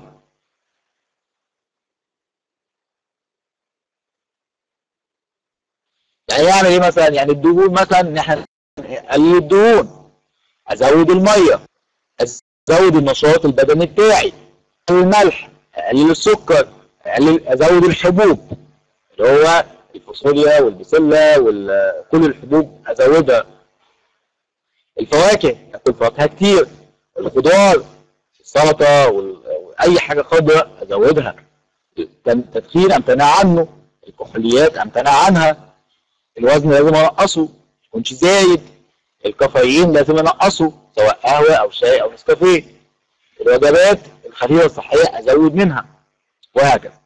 يعني يعمل ايه مثلا؟ يعني الدهون مثلا، ان احنا نقلل الدهون، ازود الميه، ازود النشاط البدني بتاعي، اقلل الملح، اقلل السكر، اقلل ازود الحبوب اللي هو الفاصوليا والبسله وكل الحبوب ازودها. الفواكه، اكل فواكه كتير. الخضار، السلطه واي حاجه خضراء ازودها. التدخين امتنع عنه، الكحوليات امتنع عنها. الوزن لازم انقصه، ما يكونش زايد. الكافيين لازم انقصه، سواء قهوه او شاي او نسكافيه. الوجبات الخفيفه الصحيه ازود منها، وهكذا.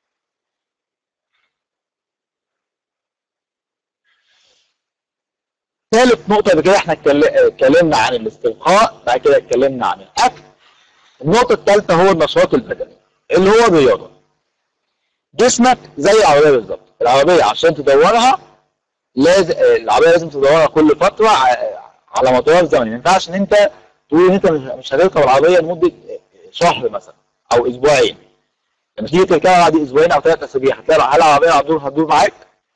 ثالث نقطه بكده احنا اتكلمنا عن الاسترخاء، بعد كده اتكلمنا عن الاكل. النقطه الثالثه هو النشاط البدني اللي هو الرياضه. جسمك زي العربيه بالظبط. العربيه عشان تدورها لازم العربيه لازم تدورها كل فتره على مدار زمني. ما ينفعش ان انت تقول ان انت مش هتركب العربيه لمده شهر مثلا او اسبوعين. لما تيجي تركبها بعد اسبوعين او ثلاث اسابيع هتلاقي هل العربيه هتدور هتدور معاك؟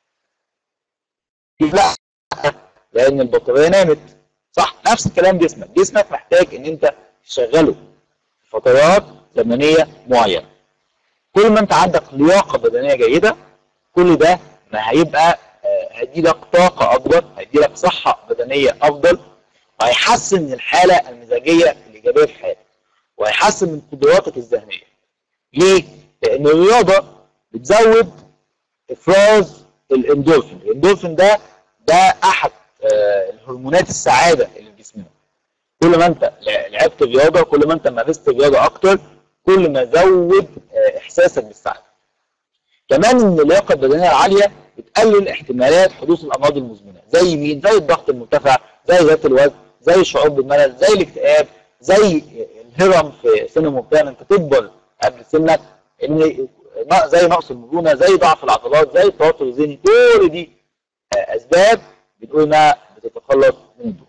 لا، لان البطاريه نامت. صح؟ نفس الكلام جسمك، جسمك محتاج ان انت تشغله فترات زمنيه معينه. كل ما انت عندك لياقه بدنيه جيده كل ده ما هيبقى هيدي لك طاقه افضل، هيدي لك صحه بدنيه افضل، وهيحسن من الحاله المزاجيه الايجابيه في حياتك، وهيحسن من قدراتك الذهنيه. ليه؟ لان الرياضه بتزود افراز الاندورفين. الاندورفين ده ده احد الهرمونات السعاده اللي في جسمنا. كل ما انت لعبت رياضه، كل ما انت مارست رياضه اكتر، كل ما زود احساسك بالسعاده. كمان ان اللياقه البدنيه العاليه بتقلل احتمالات حدوث الامراض المزمنه، زي مين؟ زي الضغط المرتفع، زي زياده الوزن، زي الشعور بالملل، زي الاكتئاب، زي الهرم في سن مبكر، انت تكبر قبل سنك، ان زي نقص المرونه، زي ضعف العضلات، زي التوتر الذهني. كل دي اسباب بتقول انها بتتخلص من الدور.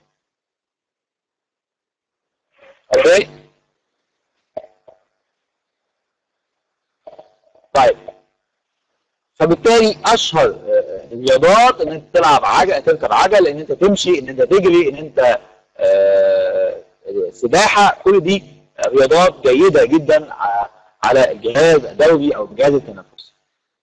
اوكي؟ طيب، فبالتالي اشهر الرياضات ان انت تلعب عجل، تركب عجل، ان انت تمشي، ان انت تجري، ان انت سباحه. كل دي رياضات جيده جدا على الجهاز الدوري او الجهاز التنفسي.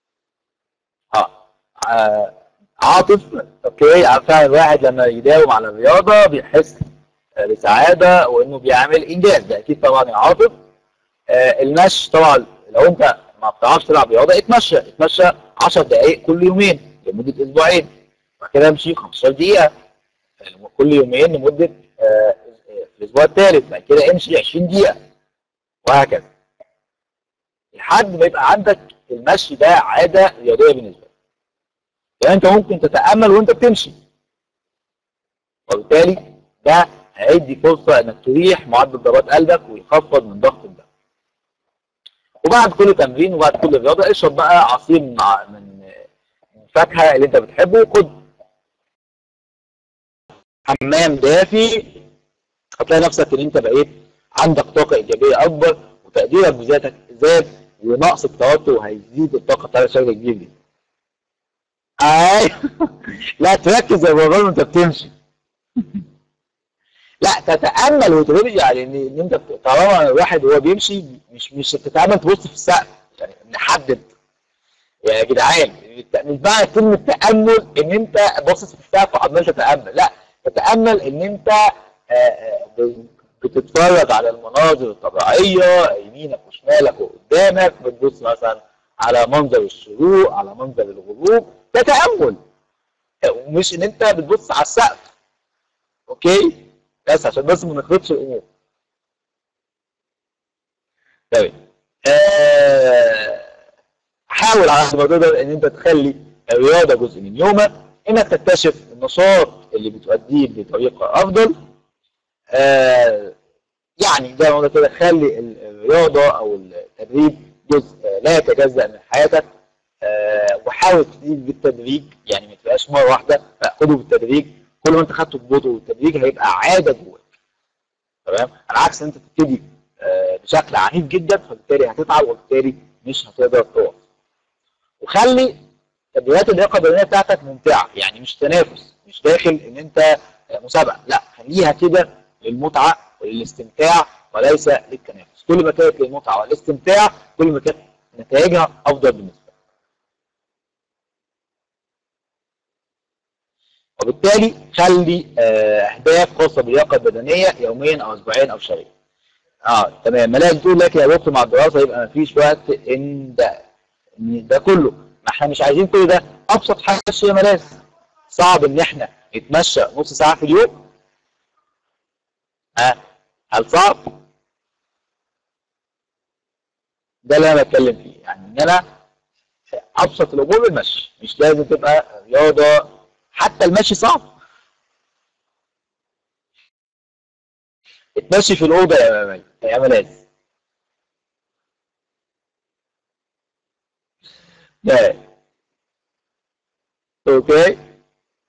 اه عاطف، اوكي، فعلا الواحد لما يداوم على الرياضه بيحس بسعاده وانه بيعمل انجاز. ده اكيد طبعا يا عاطف. آه المشي طبعا، لو انت ما بتعرفش تلعب رياضه اتمشى، اتمشى عشر دقائق كل يومين لمده اسبوعين، بعد كده امشي خمستاشر دقيقه كل يومين لمده آه الاسبوع الثالث، بعد كده امشي عشرين دقيقه، وهكذا لحد ما يبقى عندك المشي ده عاده رياضيه بالنسبه لك. يعني انت ممكن تتامل وانت بتمشي، وبالتالي ده هيدي فرصه انك تريح معدل ضربات قلبك ويخفض من ضغط الدم. وبعد كل تمرين وبعد كل رياضه اشرب بقى عصير من من الفاكهه اللي انت بتحبه، وخد حمام دافي، هتلاقي نفسك ان انت بقيت عندك طاقه ايجابيه اكبر، وتقديرك بذاتك زاد، ونقص التوتر هيزيد الطاقه بتاعتك بشكل كبير جدا. اي لا تركز يا بابا وانت بتمشي. لا تتامل وترجع، لان ان انت طالما الواحد وهو بيمشي مش مش تتامل تبص في السقف، يعني نحدد يا جدعان. مش معنى كلمه تامل ان انت باصص في السقف وعمال تتامل، لا، تتامل ان انت بتتفرج على المناظر الطبيعيه يمينك وشمالك وقدامك، بتبص مثلا على منظر الشروق، على منظر الغروب. ده تامل، ومش ان انت بتبص على السقف. اوكي؟ بس عشان بس ما نخلطش الامور. طيب آه حاول على قد ما تقدر ان انت تخلي الرياضه جزء من يومك، انك تكتشف النشاط اللي بتؤديه بطريقه افضل. آه يعني زي ما قلت كده، خلي الرياضه او التدريب جزء لا يتجزا من حياتك. آه وحاول تزيد بالتدريج، يعني ما تبقاش مره واحده، لا، خده بالتدريج. كل ما انت خدته ببطء والتدريج هيبقى عاده جواك. تمام؟ على عكس انت تبتدي آه بشكل عنيف جدا، فبالتالي هتتعب وبالتالي مش هتقدر تقف. وخلي تدريبات اللياقه البدنيه بتاعتك ممتعه، يعني مش تنافس، مش داخل ان انت مسابقه، لا، خليها كده للمتعه وللاستمتاع وليس للتنافس. كل ما كانت للمتعه والاستمتاع كل ما كانت نتائجها افضل بالنسبه لك. وبالتالي خلي اهداف خاصه باللياقه البدنيه يوميا او اسبوعيا او شهريا. اه تمام. ملاك تقول لك يا دكتور مع الدراسه يبقى ما فيش وقت ان ده ان ده كله. ما احنا مش عايزين كل ده. ابسط حاجه يا ملاك، صعب ان احنا نتمشى نص ساعه في اليوم؟ ها آه. هل صعب؟ ده اللي انا بتكلم فيه، يعني ان انا ابسط الامور المشي، مش لازم تبقى رياضه، حتى المشي صعب. اتمشي في الاوضه يا يا ملاك. ده اوكي.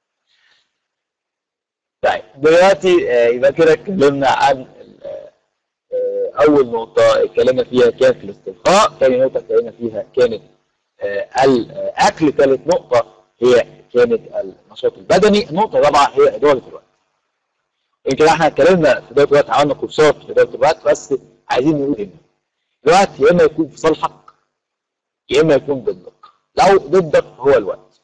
دلوقتي آه، يبقى كده اتكلمنا عن آه، آه، اول نقطه اتكلمنا فيها كانت الاسترخاء، ثاني نقطه اتكلمنا فيها كانت آه، الاكل، ثالث نقطه هي كانت النشاط البدني، النقطه الرابعه هي اداره الوقت. يمكن احنا اتكلمنا في اداره الوقت، عملنا كورسات في اداره الوقت، بس عايزين نقول ان الوقت يا اما يكون في صالحك يا اما يكون ضدك. لو ضدك هو الوقت،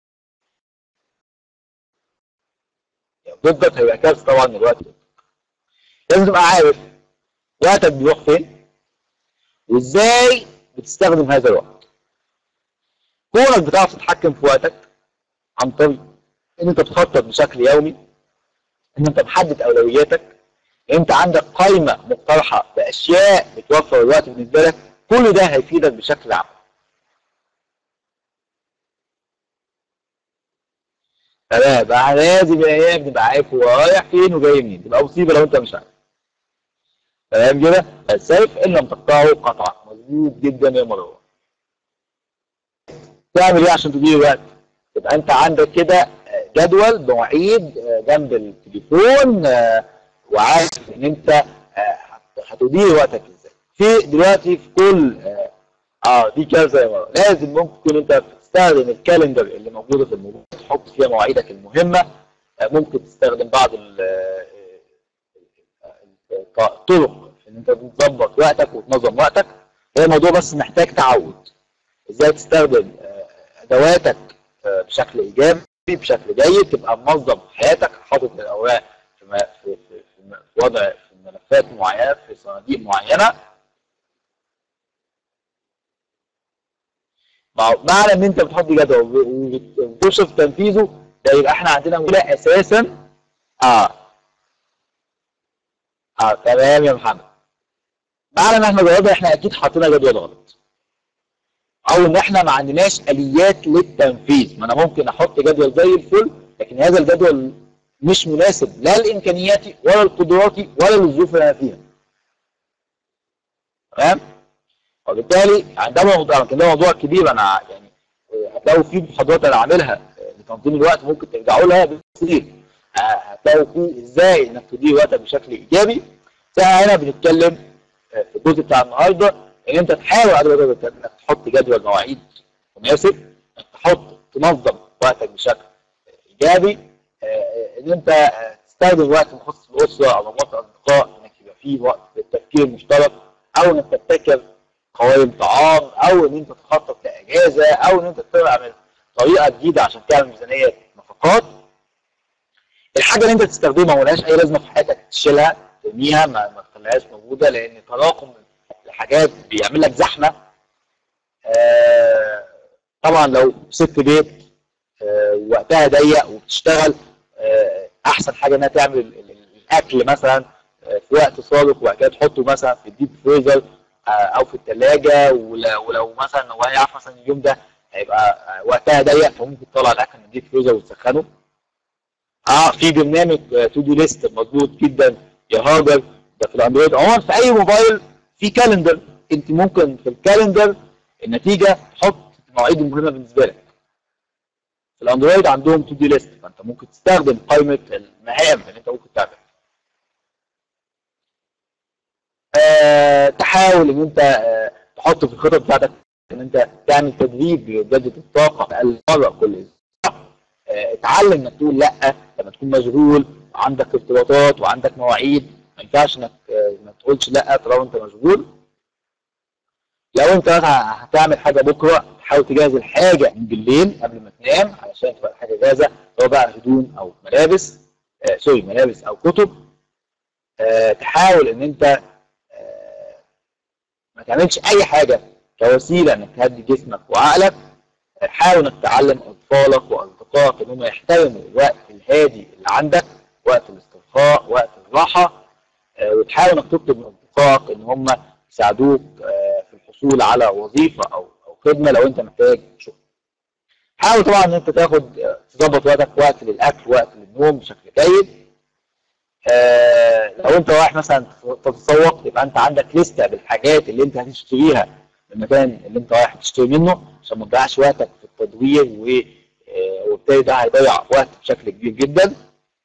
يعني ضدك هيبقى كارثه طبعا. الوقت ضدك، لازم تبقى عارف وقتك بيروح فين وازاي بتستخدم هذا الوقت. كونك بتعرف تتحكم في وقتك عن طريق ان انت بتخطط بشكل يومي، ان انت محدد اولوياتك، انت عندك قائمه مقترحه باشياء بتوفر الوقت بالنسبه لك، كل ده هيفيدك بشكل عام. تمام بقى، لازم يا ايام نبقى عارف هو رايح فين وجاي منين، تبقى مصيبه لو انت مش عارف. تمام كده؟ السيف ان لم تقطعه قطعا. مظبوط جدا يا مروان. تعمل ايه عشان تدير الوقت؟ يبقى انت عندك كده جدول مواعيد جنب التليفون، وعارف ان انت هتدير وقتك ازاي. في دلوقتي في كل اه دي كارثه يا مروان، لازم ممكن تكون انت بتستخدم الكالندر اللي موجوده في الموبايل، تحط فيها مواعيدك المهمه. ممكن تستخدم بعض الطرق ان انت تظبط وقتك وتنظم وقتك. هي الموضوع بس محتاج تعود، ازاي تستخدم ادواتك بشكل ايجابي بشكل جيد، تبقى منظم حياتك، حاطط الاوراق في في في وضع في ملفات معينه في صناديق معينه. معنى ان انت بتحط جدول وبتوصف تنفيذه، ده يبقى احنا عندنا مشكله اساسا. اه اه تمام يا محمد. معنى ان احنا جربنا، احنا اكيد حاطين جدول غلط، او ان احنا ما عندناش اليات للتنفيذ. ما انا ممكن احط جدول زي الفل، لكن هذا الجدول مش مناسب لا لامكانياتي ولا لقدراتي ولا للظروف اللي انا فيها. تمام؟ وبالتالي عندما كان ده موضوع كبير، انا يعني هتلاقوا فيه محاضرات انا عاملها لتنظيم الوقت، ممكن ترجعوا لها بكثير. هتلاقوا فيه ازاي انك تدير وقتك بشكل ايجابي. احنا هنا بنتكلم في الجزء بتاع النهارده ان انت تحاول على قدر الامكان انك تحط جدول مواعيد مناسب، انك تحط تنظم وقتك بشكل ايجابي، ان انت تستخدم وقت مخصص للاسره او مجموعه الاصدقاء، انك يبقى فيه وقت للتفكير مشترك، او انك تبتكر قوائم طعام، او ان انت تخطط لاجازه، او ان انت تعمل طريقه جديده عشان تعمل ميزانيه نفقات. الحاجه اللي انت تستخدمها ملهاش اي لازمه في حياتك تشيلها ترميها، ما, ما تخليهاش موجوده، لان تراكم الحاجات بيعمل لك زحمه. آه طبعا لو ست بيت آه وقتها ضيق وبتشتغل، آه احسن حاجه انها تعمل الاكل مثلا آه في وقت صادق، وبعد كده تحطه مثلا في الديب فريزر آه او في الثلاجه. ولو مثلا وهي عارفه مثلا اليوم ده هيبقى وقتها ضيق، فممكن تطلع الاكل من الديب فريزر وتسخنه. اه في برنامج تو دو ليست مظبوط جدا يا هاجر، ده في الاندرويد. عموما في اي موبايل في كالندر، انت ممكن في الكالندر النتيجه تحط المواعيد المهمه بالنسبه لك. في الاندرويد عندهم تو دو ليست، فانت ممكن تستخدم قائمه المهام اللي انت ممكن تعملها. آه تحاول ان انت آه تحط في الخطط بتاعتك ان انت تعمل تدريب لجوده الطاقه اقل مره كل اسبوع. آه اتعلم انك تقول لا لما تكون مشغول وعندك ارتباطات وعندك مواعيد، ما ينفعش انك آه ما تقولش لا طالما انت مشغول. لو انت مثلا هتعمل حاجه بكره، حاول تجهز الحاجه من بالليل قبل ما تنام علشان تبقى الحاجه جاهزه، سواء بقى هدوم او ملابس آه سوري ملابس او كتب. آه تحاول ان انت آه ما تعملش اي حاجه كوسيله انك تهدي جسمك وعقلك. آه حاول انك تعلم اطفالك واصدقائك ان هم يحترموا الوقت الهادي اللي عندك، وقت الاسترخاء، وقت الراحه. آه وتحاول انك تطلب من اصدقائك ان هم يساعدوك آه في الحصول على وظيفه او او خدمه لو انت محتاج شغل. حاول طبعا ان انت تاخد آه تظبط وقتك، وقت للاكل، وقت للنوم بشكل جيد. آه لو انت رايح مثلا تتسوق، يبقى انت عندك لسته بالحاجات اللي انت هتشتريها من المكان اللي انت رايح تشتري منه، عشان ما تضيعش وقتك في التدوير، وبالتالي ده هيضيع وقت بشكل كبير جدا.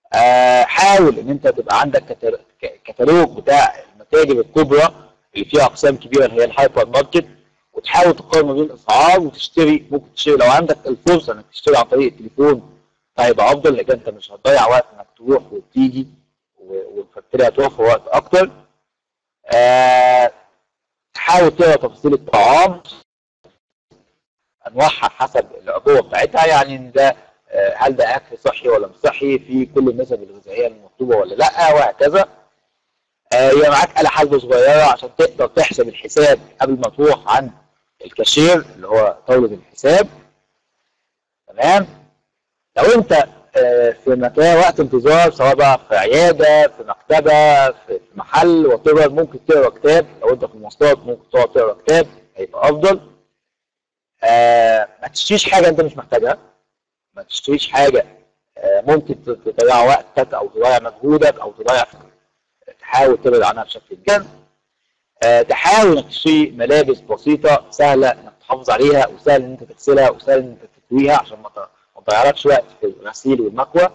آه حاول ان انت تبقى عندك كتالوج بتاع المتاجر الكبرى اللي فيها اقسام كبيره اللي هي الهايبر ماركت، وتحاول تقارن ما بين الاسعار وتشتري. ممكن تشتري لو عندك الفرصه انك تشتري عن طريق التليفون فهيبقى افضل، لان انت مش هتضيع وقت انك تروح وتيجي والفاتوره هتوفر وقت اكتر. آه تحاول تقرا تفاصيل الطعام، انواعها حسب العبوه بتاعتها، يعني ان ده هل ده اكل صحي ولا مش صحي، في كل النسب الغذائيه المطلوبه ولا لا، وهكذا. يبقى معاك آلة حاسبة صغيرة عشان تقدر تحسب الحساب قبل ما تروح عند الكاشير اللي هو طاولة الحساب. تمام. لو انت في مكان وقت انتظار، سواء بقى في عيادة، في مكتبة، في محل وتقدر، ممكن تقرا كتاب. لو انت في المواصلات ممكن تقعد تقرا كتاب، هيبقى افضل. آه ما تشتريش حاجة انت مش محتاجها، ما تشتريش حاجة آه ممكن تضيع وقتك او تضيع مجهودك او تضيع فكرة. تحاول تبعد عنها بشكل كبير. أه تحاول انك تشتري ملابس بسيطه سهله انك تحافظ عليها، وسهل ان انت تغسلها، وسهل ان انت تكويها عشان ما تضيعلكش وقت في الغسيل والمكوى.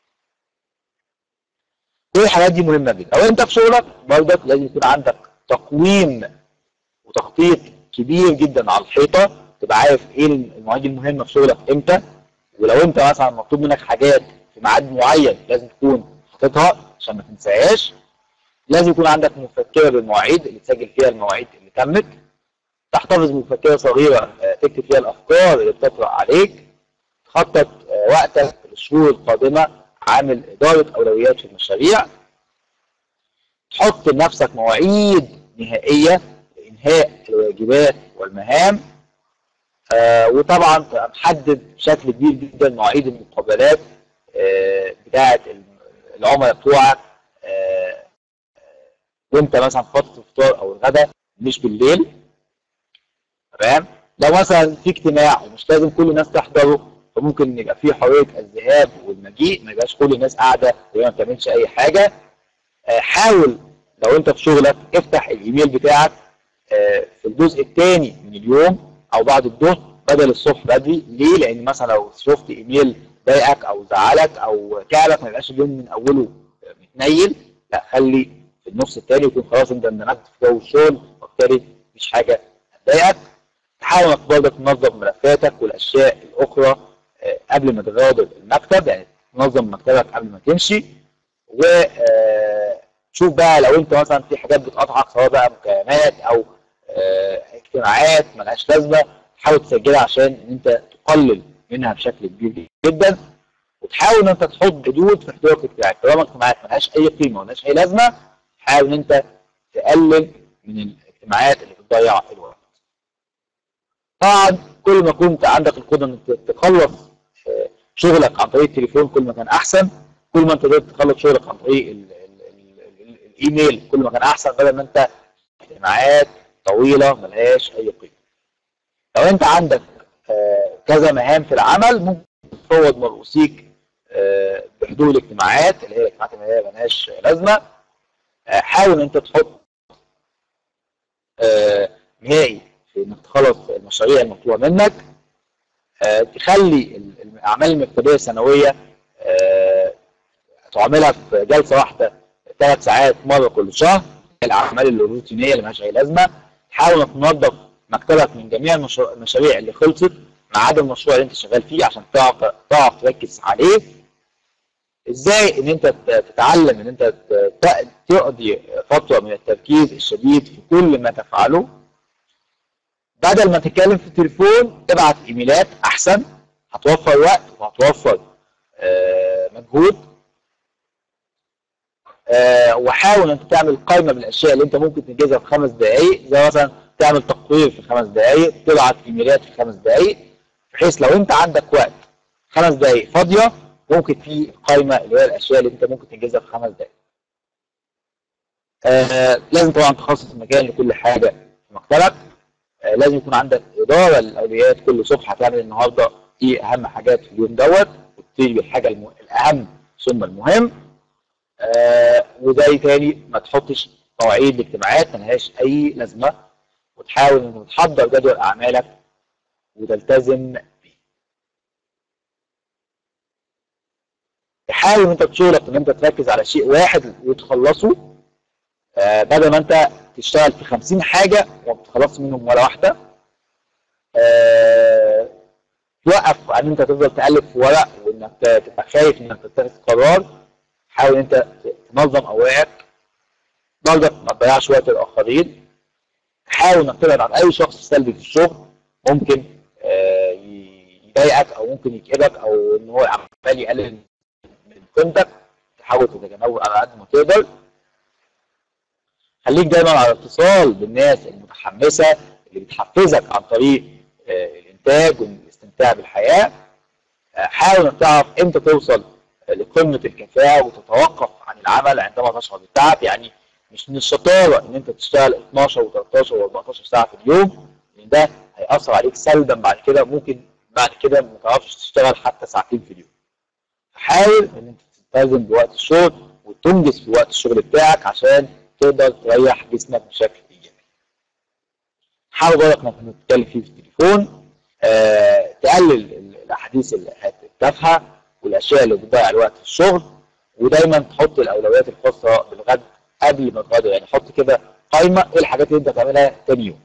كل الحاجات دي مهمه جدا. لو انت في شغلك برضك لازم يكون عندك تقويم وتخطيط كبير جدا على الحيطه، تبقى عارف ايه المواعيد المهمه في شغلك امتى. ولو انت مثلا مطلوب منك حاجات في ميعاد معين لازم تكون حاططها عشان ما تنساهاش. لازم يكون عندك مفكره بالمواعيد اللي تسجل فيها المواعيد اللي تمت. تحتفظ بمفكره صغيره تكتب فيها الافكار اللي بتطرأ عليك. تخطط وقتك للشهور القادمه، عامل اداره اولويات في المشاريع. تحط لنفسك مواعيد نهائيه لانهاء الواجبات والمهام. آه وطبعا تبقى محدد بشكل كبير جدا مواعيد المقابلات آه بتاعه العملاء بتوعك آه وانت مثلا في فتره الفطار او الغداء، مش بالليل. تمام. لو مثلا في اجتماع ومش لازم كل الناس تحضره، فممكن يبقى في حريه الذهاب والمجيء، ما يبقاش كل الناس قاعده وهي ما بتعملش اي حاجه. حاول لو انت في شغلك افتح الايميل بتاعك في الجزء الثاني من اليوم او بعد الظهر بدل الصبح بدري. ليه؟ لان مثلا لو شفت ايميل ضايقك او زعلك او تعبك، ما يبقاش اليوم من اوله متنيل، لا خلي في النص الثاني يكون خلاص انت اندمجت في جو الشغل، وبالتالي مفيش حاجه هتضايقك. تحاول انك برضه تنظم ملفاتك والاشياء الاخرى قبل ما تغادر المكتب، يعني تنظم مكتبك قبل ما تمشي. وشوف بقى لو انت مثلا في حاجات بتقطعك، سواء بقى مكالمات او اجتماعات ملهاش لازمه، تحاول تسجلها عشان انت تقلل منها بشكل كبير جدا. وتحاول ان انت تحط حدود في حضورك الاجتماعي. طالما الاجتماعات ملهاش اي قيمه وملهاش اي لازمه، حاول ان انت تقلل من الاجتماعات اللي بتضيع الوقت. طبعا كل ما كنت عندك القدره انك تخلص شغلك عن طريق التليفون كل ما كان احسن. كل ما انت قدرت تخلص شغلك عن طريق ال ال ال ال الايميل كل ما كان احسن، بدل ما انت اجتماعات طويله ملهاش اي قيمه. لو انت عندك كذا مهام في العمل، ممكن تفوض مرؤوسيك بحضور الاجتماعات اللي هي الاجتماعات اللي هي ملهاش لازمه. حاول ان انت تحط نهائي في انك تخلص المشاريع المطلوبه منك. تخلي الاعمال المكتبيه السنويه تعملها في جلسه واحده ثلاث ساعات مره كل شهر. الاعمال الروتينيه اللي مالهاش اي لازمه. حاول انك تنظف مكتبك من جميع المشاريع اللي خلصت ما عدا المشروع اللي انت شغال فيه عشان تعرف تعرف تركز عليه. ازاي ان انت تتعلم ان انت تقضي فتره من التركيز الشديد في كل ما تفعله. بدل ما تتكلم في التليفون ابعت ايميلات احسن، هتوفر وقت وهتوفر آه مجهود. آه وحاول انت تعمل قائمه بالاشياء اللي انت ممكن تنجزها في خمس دقائق، زي مثلا تعمل تقرير في خمس دقائق، تبعت ايميلات في خمس دقائق، بحيث لو انت عندك وقت خمس دقائق فاضيه ممكن في قائمه اللي هي الاشياء اللي انت ممكن تنجزها في خمس دقائق. آه لازم طبعا تخصص مكان لكل حاجه في مكتبك. آه لازم يكون عندك اداره للاولويات، كل صبح هتعمل النهارده ايه اهم حاجات في اليوم دوت، وتبتدي بالحاجه المه... الاهم ثم المهم. آه وزي تاني ما تحطش مواعيد الاجتماعات ملهاش اي لازمه، وتحاول انك تحضر جدول اعمالك وتلتزم بيه. تحاول ان انت في شغلك ان انت تركز على شيء واحد وتخلصه، آه بدل ما انت تشتغل في خمسين حاجه وما بتخلصش منهم ولا واحده. آه توقف عن ان انت تفضل تقلب في ورق وانك تبقى خايف انك تتخذ قرار. حاول ان انت تنظم اوراقك، برضك ما تضيعش وقت الاخرين. حاول انك تبعد عن اي شخص سلبي في الشغل ممكن آه يضايقك او ممكن يكئبك او ان هو عمال يقلل من قيمتك. تحاول تتجنبه على قد ما تقدر. خليك دايما على اتصال بالناس المتحمسه اللي بتحفزك عن طريق آه الانتاج والاستمتاع بالحياه. آه حاول انك تعرف امتى توصل لقمه الكفاءه وتتوقف عن العمل عندما تشعر بالتعب. يعني مش من الشطاره ان انت تشتغل اتناشر وتلتاشر واربعتاشر ساعه في اليوم، لان ده هيأثر عليك سلبا بعد كده. ممكن بعد كده ما تعرفش تشتغل حتى ساعتين في اليوم. حاول ان انت تلتزم بوقت الشغل وتنجز في وقت الشغل بتاعك عشان تقدر تريح جسمك بشكل ايجابي. حاول برضك انك تتكلم فيه في التليفون، آه، تقلل الاحاديث التافهه والاشياء اللي بتضيع الوقت في الشغل، ودايما تحط الاولويات الخاصه بالغد قبل ما تغادر. يعني حط كده قائمه ايه الحاجات اللي انت هتعملها تاني يوم.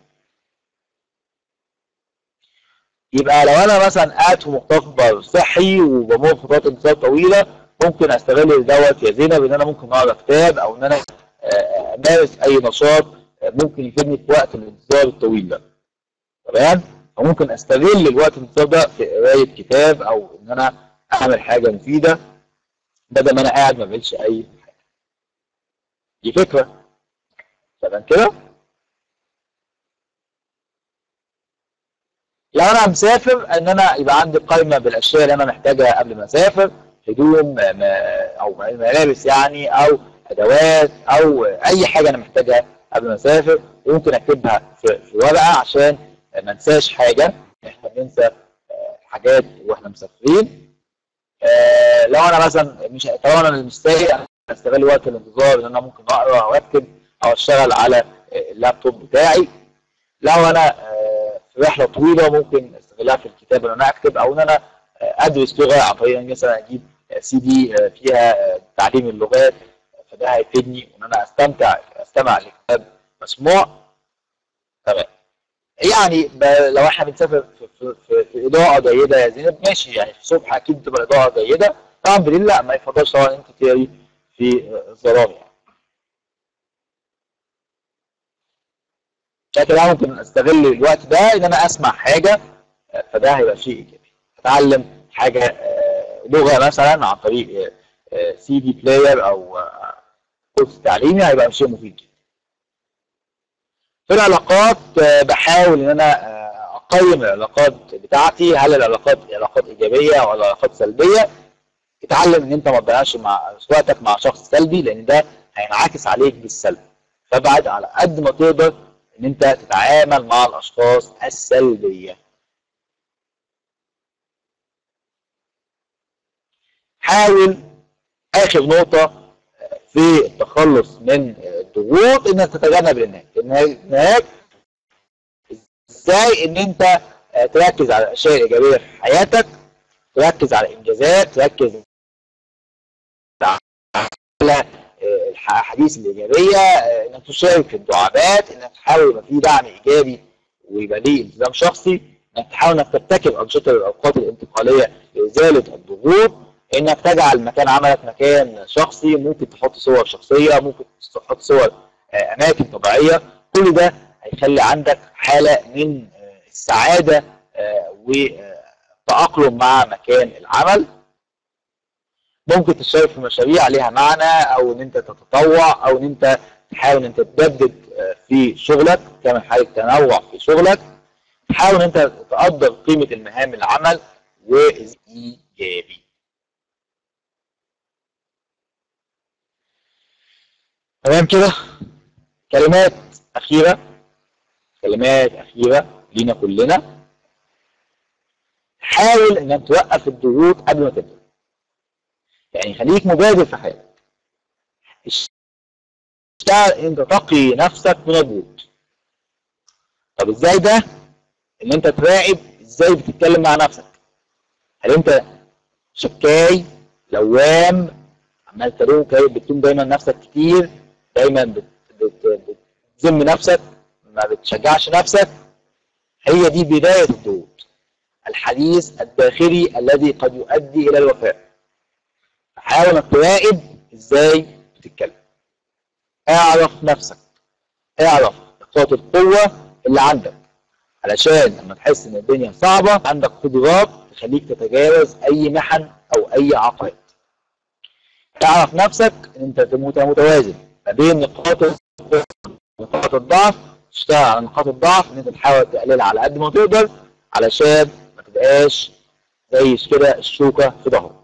يبقى لو انا مثلا قاعد في مختبر صحي وبمر فترات انتظار طويله، ممكن استغل دوت يا زينب ان انا ممكن اقرا كتاب او ان انا امارس اي نشاط ممكن يفيدني في وقت الانتظار الطويل ده. تمام؟ وممكن استغل الوقت الانتظار ده في قرايه كتاب او ان انا اعمل حاجه مفيده بدل ما انا قاعد ما بعملش اي حاجه. دي فكره. تمام كده؟ لو انا مسافر ان انا يبقى عندي قائمه بالاشياء اللي انا محتاجها قبل ما اسافر، هدوم او ملابس يعني او ادوات او اي حاجه انا محتاجها قبل ما اسافر، وممكن اكتبها في, في ورقه عشان ما انساش حاجه. احنا بننسى حاجات واحنا مسافرين. لو انا مثلا مش طالما انا مش سايق استغل وقت الانتظار ان انا ممكن اقرا او اكتب او اشتغل على اللابتوب بتاعي. لو انا في رحله طويله ممكن استغلها في الكتابه ان انا اكتب او ان انا ادرس لغه عن طريق ان مثلا اجيب سي دي فيها تعليم اللغات، فده هيفيدني ان انا استمتع استمع لكتاب مسموع. تمام. يعني لو احنا بنسافر في, في, في, في اضاءه جيده يا زينب ماشي، يعني في الصبح اكيد تبقى اضاءه جيده. طبعا بالليل لا، ما يفضلش طبعا انت تقري في الظلام يعني. لكن انا ممكن استغل الوقت ده ان انا اسمع حاجه، فده هيبقى شيء ايجابي. اتعلم حاجه لغه مثلا عن طريق سي دي بلاير او كورس تعليمي، هيبقى شيء مفيد جدا. في العلاقات بحاول ان انا اقيم العلاقات بتاعتي، هل العلاقات علاقات ايجابيه او علاقات سلبيه. اتعلم ان انت ما تضيعش مع وقتك مع شخص سلبي لان ده هينعكس عليك بالسلب. فابعد على قد ما تقدر ان انت تتعامل مع الاشخاص السلبيه. حاول اخر نقطه في التخلص من الضغوط انك تتجنب الانهاك. الانهاك ازاي؟ ان انت تركز على الاشياء الايجابيه في حياتك، تركز على الانجازات، تركز على الاحاديث الايجابيه، انك تشارك في الدعابات، انك تحاول يبقى في دعم ايجابي ويبقى ليه التزام شخصي، انك تحاول انك تبتكر انشطه الاوقات الانتقاليه لازاله الضغوط، انك تجعل مكان عملك مكان شخصي، ممكن تحط صور شخصيه، ممكن تحط صور اماكن طبيعيه. كل ده هيخلي عندك حاله من السعاده والتاقلم مع مكان العمل. ممكن تشارك في مشاريع ليها معنى او ان انت تتطوع او ان انت تحاول ان انت تجدد في شغلك، تعمل حاله تنوع في شغلك. تحاول ان انت تقدر قيمه المهام العمل وايجابي. تمام كده؟ كلمات اخيره كلمات اخيره لينا كلنا. حاول انك توقف الضغوط قبل ما تبدا. يعني خليك مبادر في حياتك. اشتغل انت تقي نفسك من الضغوط. طب ازاي ده؟ ان انت تراقب ازاي بتتكلم مع نفسك. هل انت شكاي؟ لوام، عمال تلوم، بتلوم دايما نفسك كتير، دايما بت بت بتذم نفسك، ما بتشجعش نفسك، هي دي بداية الضغوط. الحديث الداخلي الذي قد يؤدي إلى الوفاة. حاول انك تراقب ازاي بتتكلم. اعرف نفسك، اعرف نقاط القوة اللي عندك، علشان لما تحس ان الدنيا صعبة عندك قدرات تخليك تتجاوز اي محن او اي عقبات. تعرف نفسك ان انت تبقى متوازن ما بين نقاط نقاط الضعف، تشتغل على نقاط الضعف ان انت تحاول تقللها على قد ما تقدر، علشان ما تبقاش زي كده الشوكة في ظهرك.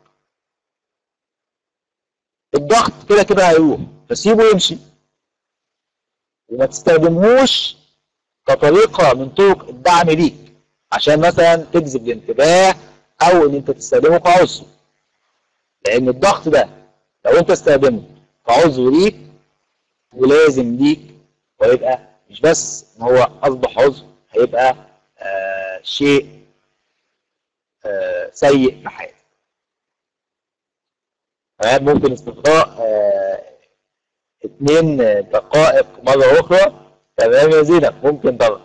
الضغط كده كده هيروح، فسيبه يمشي وما تستخدمهوش كطريقة من طرق الدعم ليك عشان مثلا تجذب الانتباه او ان انت تستخدمه كعذر. لان الضغط ده لو انت استخدمه كعذر ليك ولازم ليك، ويبقى مش بس ان هو اصبح عذر، هيبقى آه شيء آه سيء في حياتك. ممكن استقراء آه اتنين دقائق مرة أخرى. تمام يا زينب، ممكن طبعا.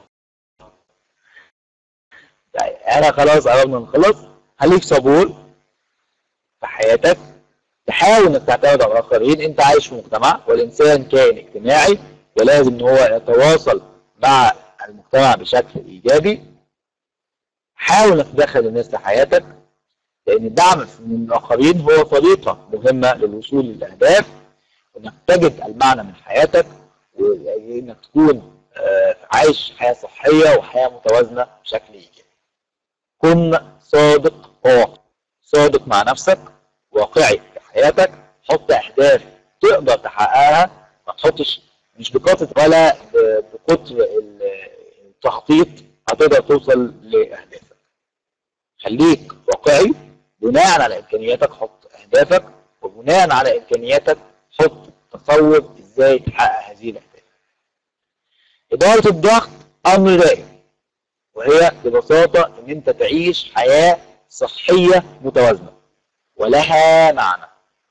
يعني أنا خلاص قربنا نخلص. خليك صبور في حياتك، تحاول إنك تعتمد على الآخرين. أنت عايش في مجتمع، والإنسان كائن اجتماعي، ولازم إن هو يتواصل مع المجتمع بشكل إيجابي. حاول إنك تدخل الناس في حياتك، لأن الدعم من الآخرين هو طريقة مهمة للوصول للأهداف، وإنك تجد المعنى من حياتك، وإنك تكون عايش حياة صحية وحياة متوازنة بشكل إيجابي. كن صادق وواقعي، صادق مع نفسك، واقعي في حياتك. حط أهداف تقدر تحققها، ما تحطش مش بكثرة ولا بكتر التخطيط هتقدر توصل لأهدافك. خليك واقعي، بناء على إمكانياتك حط أهدافك، وبناء على إمكانياتك حط تصور إزاي تحقق هذه الأهداف. إدارة الضغط أمر دائم، وهي ببساطة إن أنت تعيش حياة صحية متوازنة ولها معنى.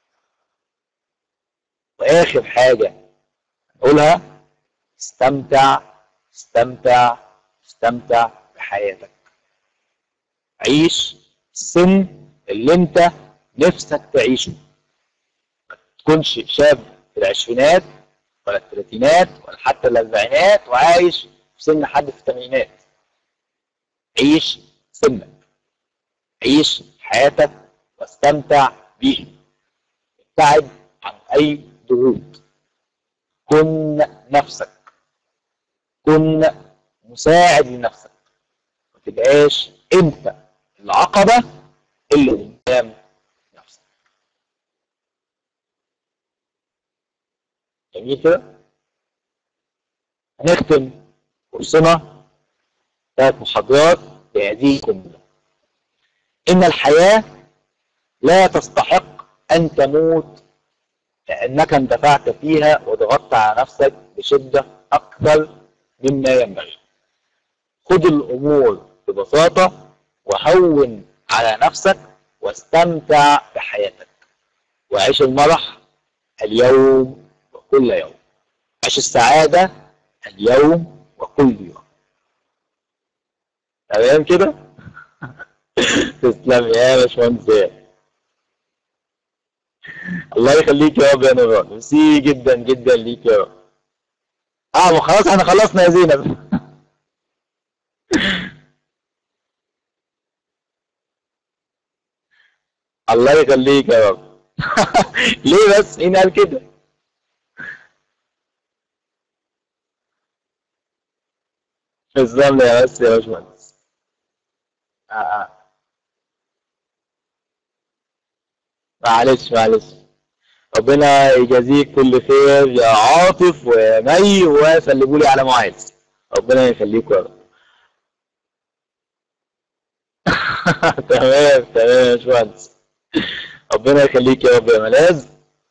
وآخر حاجة نقولها، استمتع استمتع استمتع بحياتك. عيش السن اللي أنت نفسك تعيشه. ما تكونش شاب في العشرينات ولا الثلاثينات ولا حتى الأربعينات وعايش في سن حد في الثمانينات. عيش سنك، عيش حياتك واستمتع بيها. ابتعد عن أي ضغوط. كن نفسك، كن مساعد لنفسك، ما تبقاش أنت العقبة اللي قدام نفسك. جميل كده؟ هنختم كورسنا ثلاث محاضرات بهذه الجملة: إن الحياة لا تستحق أن تموت لأنك اندفعت فيها وضغطت على نفسك بشدة أكثر مما ينبغي. خذ الأمور ببساطة وهون على نفسك واستمتع بحياتك، وعيش المرح اليوم وكل يوم. عيش السعادة اليوم وكل يوم. تمام كده؟ تسلم يا باشمهندس. الله يخليك يا رب يا نوران، ميرسي جدا جدا ليك يا رب. اه ما خلاص احنا خلصنا يا زينب. الله يخليك يا رب. ليه بس؟ مين قال كده؟ تسلم لي يا بس يا باشمهندس. اه اه معلش معلش. ربنا يجازيك كل خير يا عاطف ويا مي، وسلموا لي على معاذ. ربنا يخليكوا يا رب. تمام تمام يا باشمهندس. ربنا يخليك يا رب يا ملاذ.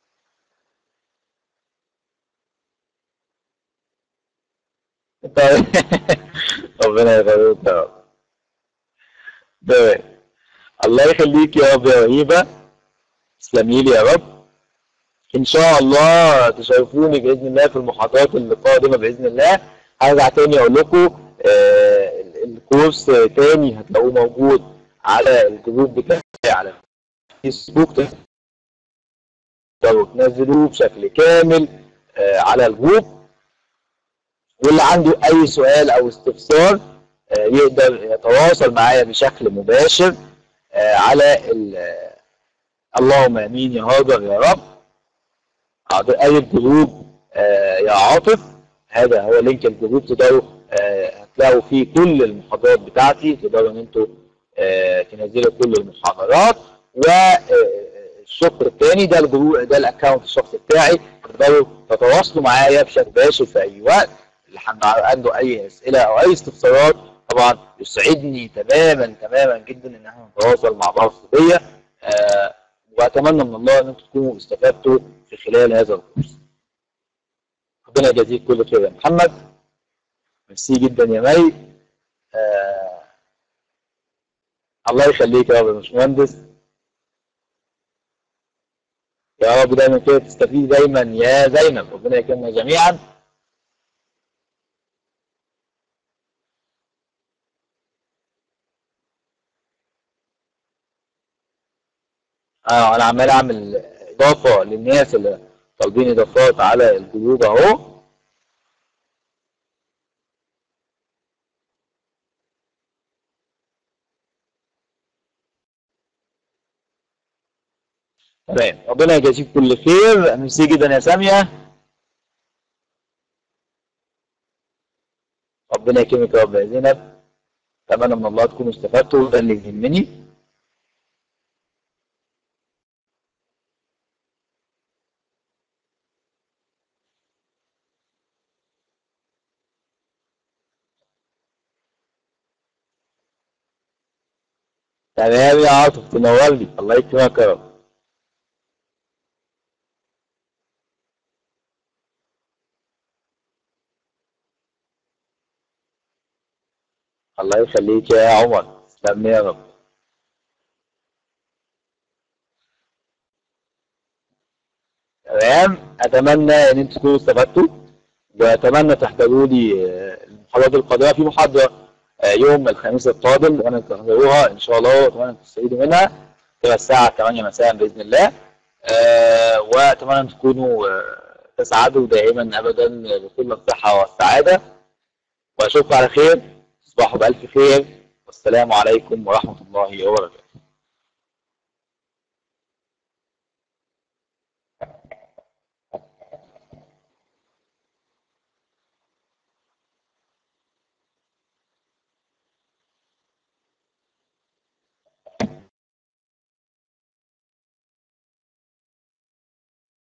طيب ربنا يخليك يا رب. تمام. الله يخليك يا رب يا وهيبة. تسلمي لي يا رب. ان شاء الله تشرفوني باذن الله في المحاضرات القادمه باذن الله. هرجع تاني اقول لكم آه الكورس تاني هتلاقوه موجود على الجروب بتاعي على فيسبوك، تقدروا تنزلوه بشكل كامل آه على الجروب، واللي عنده اي سؤال او استفسار آه يقدر يتواصل معايا بشكل مباشر آه على اللهم امين يا هاجر يا رب اي الجروب آه يا عاطف. هذا هو لينك الجروب، تقدروا آه هتلاقوا فيه كل المحاضرات بتاعتي، تقدروا ان انتوا آه تنزلوا كل المحاضرات. والشق الثاني ده الجروب، ده الاكونت الشخصي بتاعي، تقدروا تتواصلوا معايا بشكل مباشر في اي وقت. اللي عنده اي اسئله او اي استفسارات طبعا يسعدني تماما تماما جدا ان احنا نتواصل مع بعض بيا. آه واتمنى من الله ان انتم تكونوا استفدتوا في خلال هذا الكورس. ربنا يجازيك كل خير يا محمد. ميرسي جدا يا مي. آه الله يخليك يا رب يا باشمهندس. يا رب دايما كده تستفيد دايما يا زينب. ربنا يكرمنا جميعا. اه انا عمال اعمل اضافه للناس اللي طالبين اضافات على الجروب اهو. تمام، ربنا يجازيك كل خير. ميرسي جدا يا ساميه. ربنا يكرمك يا رب يا زينب. اتمنى من الله تكونوا استفدتوا، ده اللي يهمني. تمام يا عاطف، تنورني. الله يكرمك يا رب. الله يخليك يا عمر. تسلم يا رب. تمام، اتمنى ان انتم تكونوا استفدتوا، واتمنى تحضروا لي المحاضرات القادمه. في محاضره يوم الخميس القادم وانا تحضروها ان شاء الله، واتمنى تستفيدوا منها. تبقى الساعه ثمانية مساء باذن الله. أه واتمنى ان تكونوا تسعدوا دائما ابدا بكل الصحه والسعاده، واشوفكم على خير. تصبحوا بالف خير، والسلام عليكم ورحمه الله وبركاته.